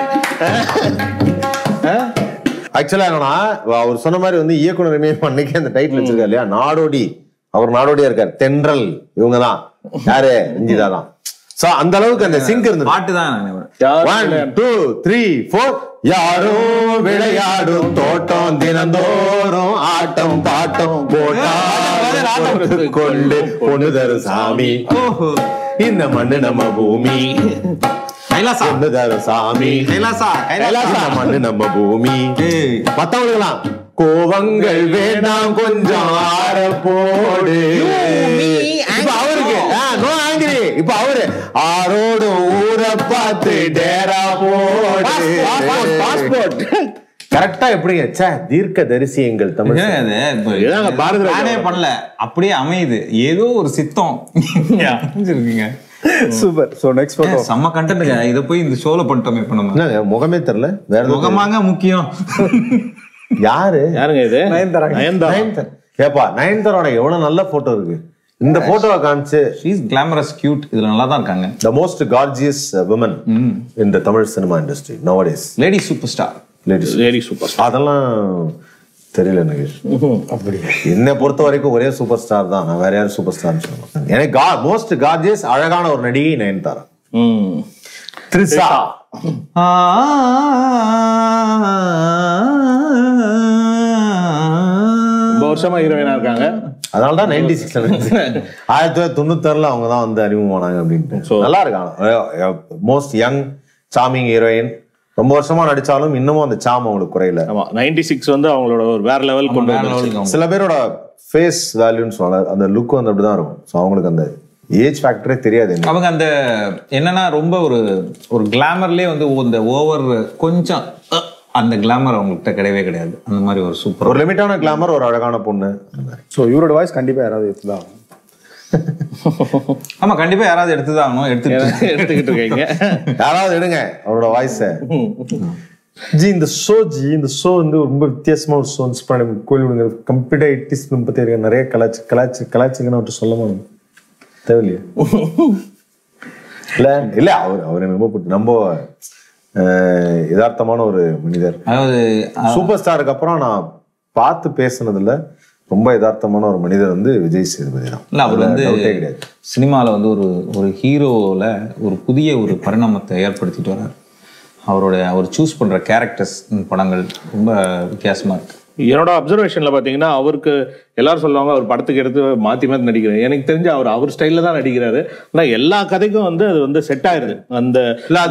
ஆக்சுவலா என்னன்னா, அவர் சொன்ன மாதிரி வந்து இயக்குனர் அன்னைக்கு அந்த டைட்டில் வச்சிருக்காரு இல்லையா, நாடோடி. அவர் நாடோடியா இருக்காரு, தென்றல் இவங்கதான் யாரு, ரஞ்சிதா தான். சோ அந்த அளவுக்கு அந்த சிங்க் இருந்தது. பாட்டு தான் 1 2 3 4 யாரோ விளையாடும் தோட்டம் தினந்தோறும் ஆட்டம் பாட்டம் போட்டா கொண்டு பொண்ணு தரு சாமி, இந்த மண்ணு நம்ம பூமி பொண்ணு தரு சாமி, மண்ணு நம்ம பூமி. மத்தவங்களுக்கெல்லாம் கோவங்கள் வேண்டாம் கொஞ்சம் ஆற போடு. இப்ப அவருக்கு நோ ஆங்கிரி, இப்ப அவரு ஆரோடு ஊரை பார்த்து டேரா போடு. பாஸ்போர்ட் கரெக்டா எப்படிங்க தீர்க்க தரிசி எங்கள் தமிழ் பாரதியே பண்ணல, அப்படியே அமையுது. ஏதோ ஒரு சித்தம் அமைஞ்சிருக்குங்க. சூப்பர். சோ நெக்ஸ்ட் போட்டோ செம்ம கண்டென்ட்ங்க. இத போய் இந்த ஷோல பண்ணிட்டோமே. இப்ப நம்ம முகமே தெரியல, வேற முகமாங்க முக்கியம். யாருங்க இது? நயன்தாரா. ஏப்பா நயன்தாரோட எவ்வளவு நல்ல போட்டோ இருக்கு. இந்த போட்டோவை காமிச்சு she is glamorous, cute, இதுல நல்லா தான் இருக்காங்க. the most gorgeous women in the Tamil cinema industry nowadays. lady superstar. அதெல்லாம் தெரியல எனக்கு. அப்படி என்னை பொறுத்த வரைக்கும் ஒரே சூப்பர் ஸ்டார் தான், நான் வேற யாரும் சூப்பர் ஸ்டார்னு சொல்லுவேன். எனக்கு மோஸ்ட் கார்ஜியஸ் அழகான ஒரு நடிகை நயன்தாரா. த்ரிஷா வருஷமா ஹீரோயினா இருக்காங்க. அதனாலதான் 96 1996 அவங்க தான் வந்து அறிமுகமானாங்க அப்படின்ட்டு. நல்லா இருக்காங்க. Most young charming heroine. ரொம்ப வருஷமா நடிச்சாலும் இன்னமும் அந்த சாம் அவங்களுக்கு குறையல. 96 வந்து அவங்களோட ஒரு வேற லெவல் கொண்டு வந்தாங்க. சில பேரோட ஃபேஸ் வேல்யூன்னு சொல்லலாம், அந்த லுக் வந்து அப்படிதான் இருக்கும். ஸோ அவங்களுக்கு அந்த ஏஜ் ஃபேக்டரே தெரியாது. அவங்க அந்த என்னன்னா ரொம்ப ஒரு கிளாமர்லயே வந்து இந்த ஓவர் கொஞ்சம் அந்த கிளாமர் அவங்ககிட்ட கிடையவே கிடையாது. அந்த மாதிரி ஒரு சூப்பர் ஒரு லிமிட்டான கிளாமர், ஒரு அழகான பொண்ணு. ஸோ இவரோட வாய்ஸ் கண்டிப்பா யாராவது எடுத்துதான். ஆமா கண்டிப்பா யாராவது எடுத்துதான் ஆகணும். எடுத்துக்கிட்டு இருக்கீங்க. யாராவது எடுங்க அவரோட வாய்ஸை. இந்த ஷோ வந்து ரொம்ப வித்தியாசமா ஒரு ஷோ. கோயில் கம்ப்ளீட்டா 80s பத்தி நிறைய கலாச்சிக்கன்னு அவர்கிட்ட சொல்ல மாட்டோம் தேவையில்லையா? இல்ல அவர் எனக்கு ரொம்ப பிடிக்கும். ரொம்ப யதார்த்தமான ஒரு மனிதர். அதாவது சூப்பர் ஸ்டாருக்கு அப்புறம் நான் பார்த்து பேசுனதுல ரொம்ப யதார்த்தமான ஒரு மனிதர் வந்து விஜய் சேதுபதி தான். இல்ல அவர் வந்து சினிமாவில் வந்து ஒரு ஹீரோவில் ஒரு புதிய ஒரு பரிணாமத்தை ஏற்படுத்திட்டு வர்றார். அவர் சூஸ் பண்ற கேரக்டர்ஸ் படங்கள் ரொம்ப வித்தியாசமா இருக்கு. என்னோட அப்சர்வேஷன்ல பாத்தீங்கன்னா அவருக்கு எல்லாரும் சொல்லுவாங்க அவர் படத்துக்கு எடுத்து மாத்தி நடிக்கிறாரு. எனக்கு தெரிஞ்சு அவர் ஸ்டைல்ல தான் நடிக்கிறாரு. ஆனா எல்லா கதைக்கும் வந்து அது வந்து செட் ஆயிருது. அந்த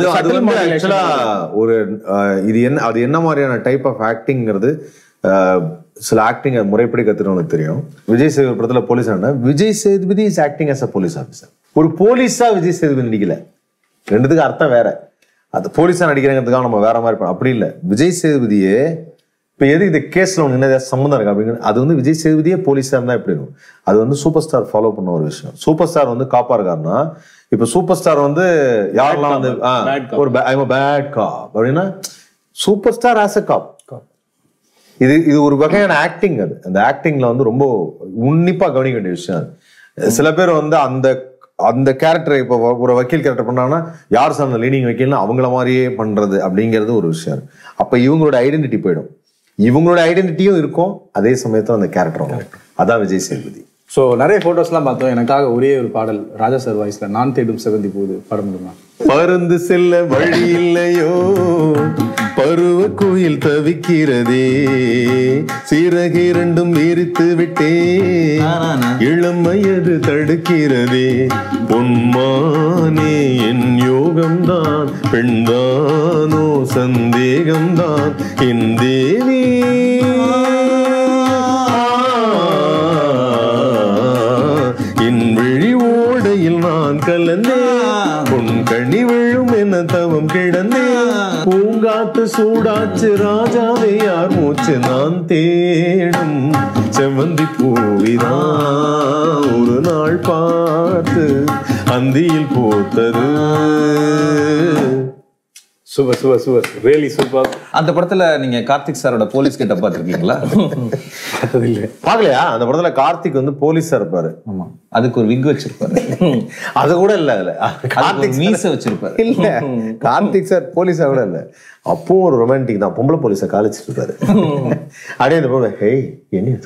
ஒரு அது என்ன மாதிரியான டைப் ஆஃப் ஆக்டிங்கிறது சில ஆக்டிங் முறைப்படி கத்துறவங்களுக்கு தெரியும். விஜய் சேதுபதி படத்துல police Vijay Sethupathi is acting as a police officer. ஒரு போலீஸா விஜய் சேதுபதி நடிக்கல. ரெண்டுத்துக்கு அர்த்தம் வேற. அது போலீஸா நடிக்கிறதுக்காக நம்ம வேற மாதிரி அப்படி இல்லை. விஜய் சேதுபதியே இப்போ எது இந்த கேஸ்ல ஒன்று என்ன சம்மந்தம் இருக்கு அப்படிங்கிறது அது வந்து விஜய் சேதுபதியே போலீஸா இருந்தா எப்படி இருக்கும்? அது வந்து சூப்பர் ஸ்டார் ஃபாலோ பண்ண ஒரு விஷயம். சூப்பர் ஸ்டார் வந்து காப்பா இருக்காருன்னா இப்ப சூப்பர் ஸ்டார் வந்து யாரெல்லாம் வந்து ஒரு பேட் காப் அப்படின்னா super star as a cop. இது ஒரு வகையான ஆக்டிங். அது அந்த ஆக்டிங்ல வந்து ரொம்ப உன்னிப்பா கவனிக்க வேண்டிய விஷயம். சில பேர் வந்து அந்த கேரக்டரை இப்போ ஒரு வக்கீல் கேரக்டர் பண்ணாங்கன்னா யார் சார் அந்த லீடிங் வக்கீல்னா அவங்கள மாதிரியே பண்றது அப்படிங்கிறது ஒரு விஷயம். அப்ப இவங்களோட ஐடென்டிட்டி போயிடும். இவங்களோட ஐடென்டிட்டியும் இருக்கும் அதே சமயத்துல அந்த கேரக்டரும். அதான் விஜய் சேதுபதி. ஸோ நிறைய போட்டோஸ்லாம் பார்த்தோம். எனக்காக ஒரே ஒரு பாடல் ராஜா சார் வாய்ஸ்ல நான் தேடும் செவந்தி போகுது பாட முடியுமா? பருந்து செல்ல வழி இல்லையோ பருவ கோயில் தவிக்கிறதே சிறகு இரண்டும் விரித்து விட்டே இளம் வயது தடுக்கிறதே பொன்மானே என் யோகம்தான் பெண்தானோ சந்தேகம்தான் என் தேவி என் விழி ஓடையில் நான் கலந்தே பொன் கண்ணி விழும் என தவம் கிடந்தே பூங்காத்து சூடாச்சு ராஜாவே யார் மூச்சு நான் தேடும் செவந்தி பூவிதான் ஒரு நாள் பார்த்து அந்தியில் போத்தது. Super super super really super. அந்த படத்துல நீங்க கார்த்திக் சாரோட போலீஸ் கிட்ட பாத்துருக்கீங்களா? பாக்கலையா? அந்த படத்துல கார்த்திக் வந்து போலீஸா இருப்பாரு. ஆமா, அதுக்கு ஒரு விக் வச்சிருப்பாரு. அது கூட இல்ல அதுல கார்த்திக் மீச வச்சிருப்பாரு. இல்ல கார்த்திக் சார் போலீஸா கூட இல்ல. அப்போ ஒரு ரொமான்டிக் தான். பொம்பளை போலீஸை காலிச்சிட்டு இருப்பாரு. அப்படியே அந்த பொண்ணு ஹே என்ன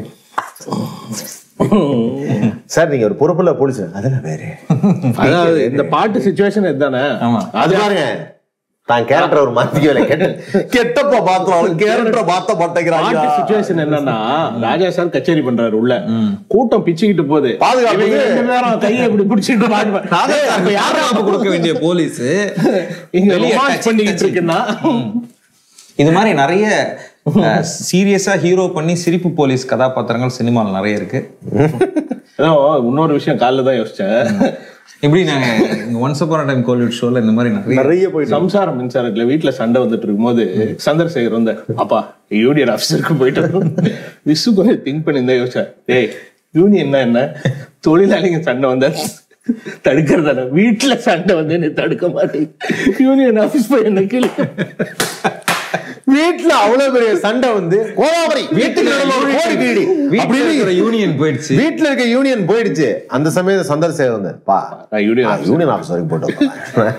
சார் நீங்க ஒரு பொறுப்புல போலீஸ் அதெல்லாம் வேற. அதாவது இந்த பாட்டு சிச்சுவேஷன் இதுதானே. ஆமா அது பாருங்க தான் கேரக்டர் ஒரு மாத்திக்கவே கெட்டப்பா பார்த்தோம் கேரக்டரை மாத்த மாட்டேங்கிறாங்க. சிச்சுவேஷன் என்னன்னா ராஜா சார் கச்சேரி பண்றாரு உள்ள கூட்டம் பிச்சுக்கிட்டு போகுது பாதுகாப்பு கையை இப்படி பிடிச்சிட்டு யாரும் கொடுக்க வேண்டிய போலீஸ் பண்ணிக்கிட்டு இருக்குன்னா இது மாதிரி நிறைய சீரியஸா ஹீரோ பண்ணி சிரிப்பு போலீஸ் கதாபாத்திரங்கள் சினிமாவில் நிறைய இருக்கு. இன்னொரு விஷயம் காலைல தான் யோசிச்சேன். இப்படி நாங்க ஒன்ஸ் அப்பான் டைம் கோலிவுட் ஷோல இந்த மாதிரி நிறைய போய் சம்சாரம் மின்சாரத்துல வீட்டுல சண்டை வந்துட்டு இருக்கும்போது சந்திரசேகர் வந்து அப்பா யூனியன் ஆபீசருக்கு போயிட்டு விசு கொஞ்சம் திங்க் பண்ணி யோசிச்சேன். ஏய் யூனியன் என்ன தொழிலாளிங்க சண்டை வந்தா தடுக்கிறதான, வீட்டுல சண்டை வந்து நீ தடுக்க மாட்டேன். யூனியன் ஆபீஸ் போய் என்ன கேள்வி வீட்டுல அவ்வளவு பெரிய சண்டை வந்து கோதாவரி வீட்டுல யூனியன் போயிடுச்சு. வீட்டுல இருக்க யூனியன் போயிடுச்சு. அந்த சமயத்துல சந்திரசேகர் வந்து பா யூனியன் ஆபீஸ் வரைக்கும் போட்டோம்.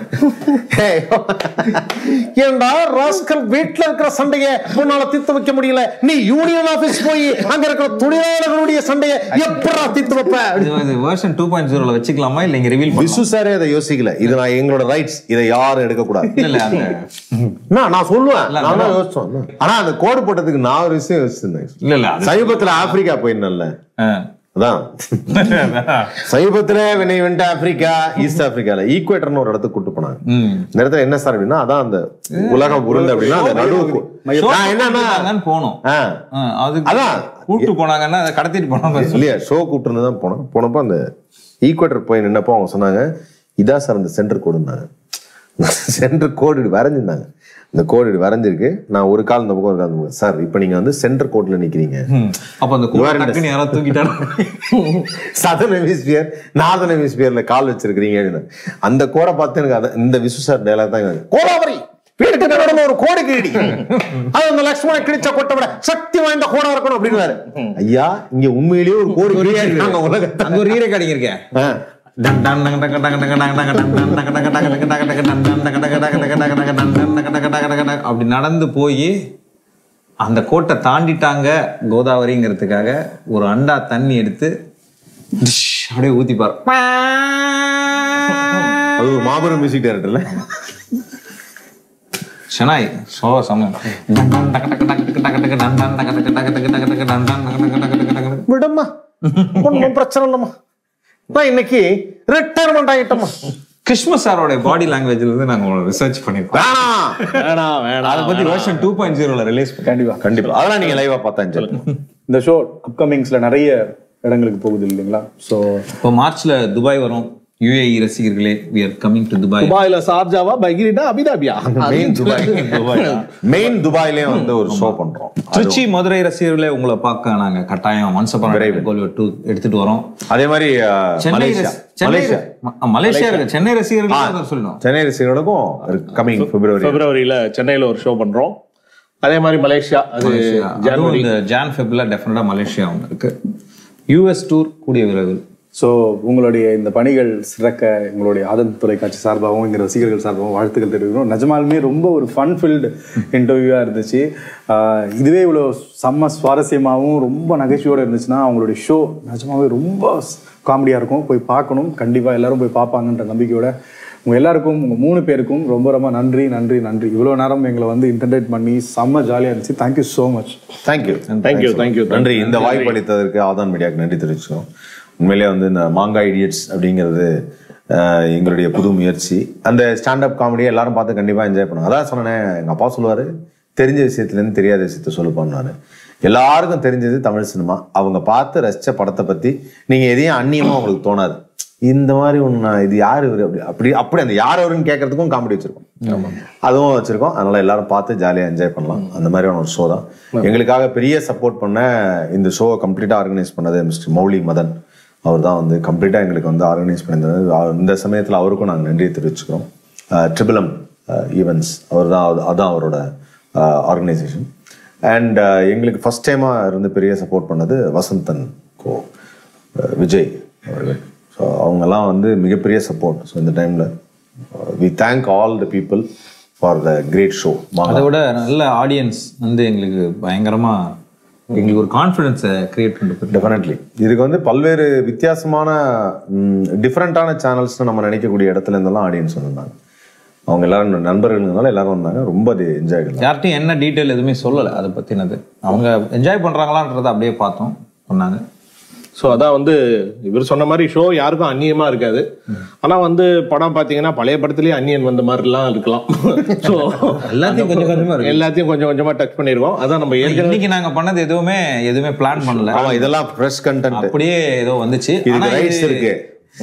ஏண்டா ராஸ்கல் வீட்டுல இருக்கிற சண்டைய உன்னால தீர்த்து வைக்க முடியல, நீ யூனியன் ஆபீஸ் போய் அங்க இருக்கிற தொழிலாளர்களுடைய சண்டைய எப்படா தீர்த்து வைப்ப? வெர்ஷன் 2.0 வச்சுக்கலாமா இல்ல இங்க ரிவீல் விசு சாரே அதை யோசிக்கல. இது நான் எங்களோட ரைட்ஸ், இதை யாரும் எடுக்க கூடாது. நான் சொல்லுவேன் ஆனா அந்த கோடு போட்டதுக்கு நான் ஒரு விஷயம் யோசிச்சிருந்தேன். இல்ல சமீபத்துல ஆப்பிரிக்கா போயிருந்தேன்ல, அதான் சமீபத்துல வென்ட் ஆப்பிரிக்கா ஈஸ்ட் ஆப்பிரிக்கால ஈக்குவேட்டர்னு ஒரு இடத்துக்கு கூட்டு போனாங்க. இந்த இடத்துல என்ன சார் அப்படின்னா அதான் அந்த உலகம் உருண்டு அப்படின்னா அந்த நடுவுக்கு என்னன்னா போனோம். அதான் கூட்டு போனாங்கன்னா அதை கடத்திட்டு போனாங்க இல்லையா? ஷோ கூப்பிட்டு இருந்து தான் போனோம். போனப்போ அந்த ஈக்குவேட்டர் போய் நின்னப்போ அவங்க சொன்னாங்க இதான் சார் அந்த சென்டர் கோடுன்னாங்க. சென்டர் கோடு வரைஞ்சிருந்தாங்க. இந்த கோடு வரைஞ்சிருக்கு, நான் ஒரு கால் இந்த பக்கம் ஒரு கால் சார், இப்போ நீங்க வந்து சென்டர் கோட்ல நிக்கிறீங்க. அப்ப அந்த கோட்டை யாராவது தூக்கிட்டாங்க. சதர்ன் ஹெமிஸ்பியர் நார்தர்ன் ஹெமிஸ்பியர்ல கால் வச்சிருக்கீங்க. அந்த கோடை பார்த்து எனக்கு இந்த விசு சார் டயலாக் தான், கோலாவரி வீட்டுக்கு நடுவுல ஒரு கோடு கிடி, அது அந்த லட்சுமண கிழிச்ச கோட்டை விட சக்தி வாய்ந்த கோடா இருக்கணும் அப்படின்னு. ஐயா இங்க உண்மையிலேயே ஒரு கோடு உலகத்தை அங்க ஒரு ரீரெக்கார்டிங் இருக்கேன். அப்படி நடந்து போய் அந்த கோட்டை தாண்டிட்டாங்க கோதாவரிங்கிறதுக்காக ஒரு அண்டா தண்ணி எடுத்து அப்படியே ஊத்திப்பார். அது ஒரு மாபெரும் மியூசிக் டைரக்டர்ல செனாய் சோ சமம் விடம்மா, ஒன்றும் பிரச்சனை இல்லம்மா, நான் இன்னைக்கு ரிட்டையர்மெண்ட் ஆகிட்டோம்மா. கிறிஸ்மஸ் சாரோட பாடி லாங்குவேஜ்ல இருந்து நாங்க ரிசர்ச் பண்ணிருக்கோம். அதை பத்தி வெர்ஷன் 2.0ல ரிலீஸ் கண்டிப்பா அதெல்லாம் நீங்க லைவா பார்த்தா. இந்த ஷோ அப்கமிங்ஸ்ல நிறைய இடங்களுக்கு போகுது இல்லைங்களா? ஸோ இப்போ மார்ச்ல துபாய் வரும். UAE ரசிகர்களே, we are coming to Dubai. துபாயில சார்ஜாவா, பைகிரிடா, அபிதாபியா? மெயின் துபாயிலே வந்து ஒரு ஷோ பண்றோம். திருச்சி மதுரை ரசிகர்களே, உங்களை பார்க்க நாங்க கட்டாயம் once upon a time Bollywood 2 எடுத்துட்டு வரோம். அதே மாதிரி மலேசியா இருக்கு. சென்னை ரசிகர்களுக்கு சொல்லணும். சென்னை ரசிகர்களுக்கும் கமிங் பிப்ரவரியில சென்னையில ஒரு ஷோ பண்றோம். அதே மாதிரி மலேசியா, அது ஜான் ஃபெப்ல டெஃபினட்டா மலேசியா ஒன்று இருக்கு. US டூர் கூடிய விரைவில். ஸோ உங்களுடைய இந்த பணிகள் சிறக்க உங்களுடைய ஆதன் தொலைக்காட்சி சார்பாகவும் இங்கே ரசிகர்கள் சார்பாகவும் வாழ்த்துக்கள் தெரிவிக்கிறோம். நிஜமாலுமே ரொம்ப ஒரு ஃபன் ஃபில்டு இன்டர்வியூவாக இருந்துச்சு. இதுவே இவ்வளோ செம்ம சுவாரஸ்யமாகவும் ரொம்ப நகைச்சுவோடு இருந்துச்சுன்னா அவங்களுடைய ஷோ நிஜமாவே ரொம்ப காமெடியாக இருக்கும். போய் பார்க்கணும், கண்டிப்பாக எல்லாரும் போய் பார்ப்பாங்கன்ற நம்பிக்கையோட உங்கள் எல்லாருக்கும், உங்கள் 3 பேருக்கும் ரொம்ப ரொம்ப நன்றி நன்றி நன்றி. இவ்வளோ நேரம் எங்களை வந்து இன்டர்டெக்ட் பண்ணி செம்ம ஜாலியாக இருந்துச்சு. Thank you so much. தேங்க்யூ. நன்றி. இந்த வாய்ப்பு அளித்ததற்கு ஆதான் மீடியாவுக்கு நன்றி தெரிவிச்சுக்கோம். உண்மையிலேயே வந்து இந்த மாங்காய் இடியட்ஸ் அப்படிங்கிறது எங்களுடைய புது முயற்சி. அந்த ஸ்டாண்டப் காமெடியை எல்லாரும் பார்த்து கண்டிப்பாக என்ஜாய் பண்ணுவோம். அதான் சொன்னேன், எங்கள் அப்பா சொல்லுவார், தெரிஞ்ச விஷயத்துலேருந்து தெரியாத விஷயத்த சொல்லுப்பான்னு. நான் எல்லாருக்கும் தெரிஞ்சது தமிழ் சினிமா. அவங்க பார்த்து ரசித்த படத்தை பற்றி நீங்கள் எதையும் அந்நியமாக அவங்களுக்கு தோணாது. இந்த மாதிரி ஒன்று இது யார் இவர் அப்படி அந்த யார் அவருன்னு கேட்கறதுக்கும் காமெடி வச்சிருக்கோம், அதுவும் வச்சிருக்கோம். அதனால எல்லாரும் பார்த்து ஜாலியாக என்ஜாய் பண்ணலாம். அந்த மாதிரியான ஒரு ஷோ தான். எங்களுக்காக பெரிய சப்போர்ட் பண்ண, இந்த ஷோவை கம்ப்ளீட்டாக ஆர்கனைஸ் பண்ணது மிஸ்டர் மௌலி மதன். அவர் தான் வந்து கம்ப்ளீட்டாக எங்களுக்கு வந்து ஆர்கனைஸ் பண்ணியிருந்தாரு. இந்த சமயத்தில் அவருக்கும் நாங்கள் நன்றியை தெரிவிச்சுக்கிறோம். ட்ரிபிள் எம் ஈவெண்ட்ஸ் அதுதான் அவரோட ஆர்கனைசேஷன். அண்ட் எங்களுக்கு ஃபஸ்ட் டைமாக இருந்து பெரிய சப்போர்ட் பண்ணது வசந்தன் கோ விஜய் அவர்கள். ஸோ அவங்கெல்லாம் வந்து மிகப்பெரிய சப்போர்ட். ஸோ இந்த டைமில் we thank all the people for the great show. அதை விட நல்ல ஆடியன்ஸ் வந்து எங்களுக்கு பயங்கரமாக எங்களுக்கு ஒரு கான்ஃபிடன்ஸை கிரியேட் பண்ணிட்டு. டெஃபினெட்லி இதுக்கு வந்து பல்வேறு வித்தியாசமான டிஃப்ரெண்ட்டான சேனல்ஸ்னு நம்ம நினைக்கக்கூடிய இடத்துல இருந்தெல்லாம் ஆடியன்ஸ் வந்திருந்தாங்க. அவங்க எல்லாரும் நண்பர்கள்னால எல்லாரும் வந்தாங்க. ரொம்ப அது என்ஜாய் பண்ணலாம். யார்ட்டையும் என்ன டீட்டெயில் எதுவுமே சொல்லலை அதை பற்றினது. அவங்க என்ஜாய் பண்ணுறாங்களான்றதை அப்படியே பார்த்தோம், சொன்னாங்க. ஸோ அதான் வந்து இவர் சொன்ன மாதிரி ஷோ யாருக்கும் அந்நியமா இருக்காது. ஆனா வந்து படம் பாத்தீங்கன்னா பழைய படத்துலயே அந்நியன் வந்த மாதிரிலாம் இருக்கலாம். ஸோ எல்லாத்தையும் கொஞ்சம் கொஞ்சமா டச் பண்ணிருக்கோம். அதான் நம்ம இன்னைக்கு நாங்க பண்ணது எதுவுமே பிளான் பண்ணல. இதெல்லாம் ஃப்ரெஷ் கண்டென்ட் அப்படியே ஏதோ வந்துச்சு. ரைட்ஸ் இருக்கு.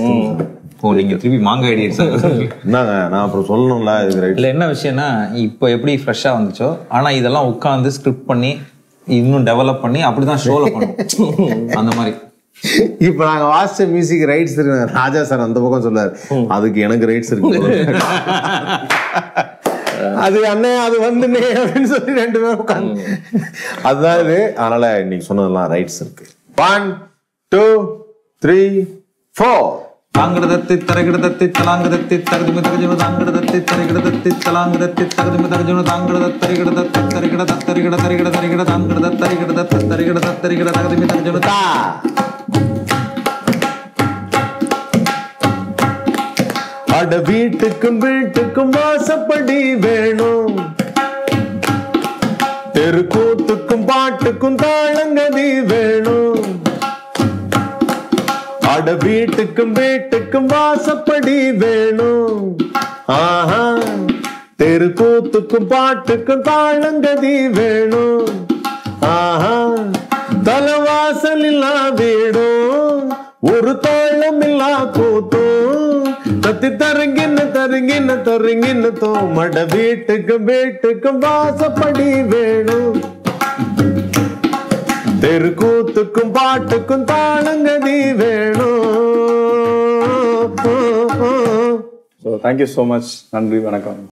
நீங்க திருப்பி மாங்காய் ஐடியாஸ் என்னங்க நான் அப்புறம் சொல்லணும்ல. இதுல என்ன விஷயம்னா, இப்போ எப்படி ஃப்ரெஷ்ஷா வந்துச்சோ ஆனா இதெல்லாம் உட்காந்து ஸ்கிரிப்ட் பண்ணி இன்னும் டெவலப் பண்ணி அப்படிதான் ஷோல பண்ணுவோம். அந்த மாதிரி இப்ப நாங்க வாசிச்ச மியூசிக் ரைட்ஸ் இருக்கு. ராஜா சார் அந்த பக்கம் சொல்லாரு, அதுக்கு எனக்கு ரைட்ஸ் இருக்கு. அது அண்ணே அது வந்துனே அப்படின்னு சொல்லி 2 பேரும் உட்காந்து அதுதான் இது. அதனால இன்னைக்கு சொன்னதெல்லாம் ரைட்ஸ் இருக்கு. 1 2 3 4 தாங்கடதத்தி தரகிடதத்தி தலாங்கடத்தி தரதுமி தரஜுனு தாங்கடதத்தி தரகிடதத்தி தலாங்கடத்தி தரதுமி தரஜுனு தாங்கடதத்தி தரகிடதத்தி தரகிடதத்தி தரகிட தரகிட தரகிட தாங்கடதத்தி தரகிடதத்தி தரகிடதத்தி தரகிட தரதுமி தரஜுனு தா. அட வீட்டுக்கும் வாசப்படி வேணும், தெருக்கூத்துக்கும் பாட்டுக்கும் தாளங்கதி வேணும். அட வீட்டுக்கும் வாசப்படி வேணும். ஆஹா தெருக்கூத்துக்கும் பாட்டுக்கும் தாளங்கதி வேணும். ஆஹா தலவாசல் இல்லா வீடும் ஒரு தாளம் இல்லா கூத்தும். தத்தி தருங்கின்னு தோமட வீட்டுக்கும் வாசப்படி வேணும் தெருக்கூத்துக்கும் பாட்டுக்கும் தாளங்கதி வேணும். So thank you so much. நன்றி, வணக்கம்.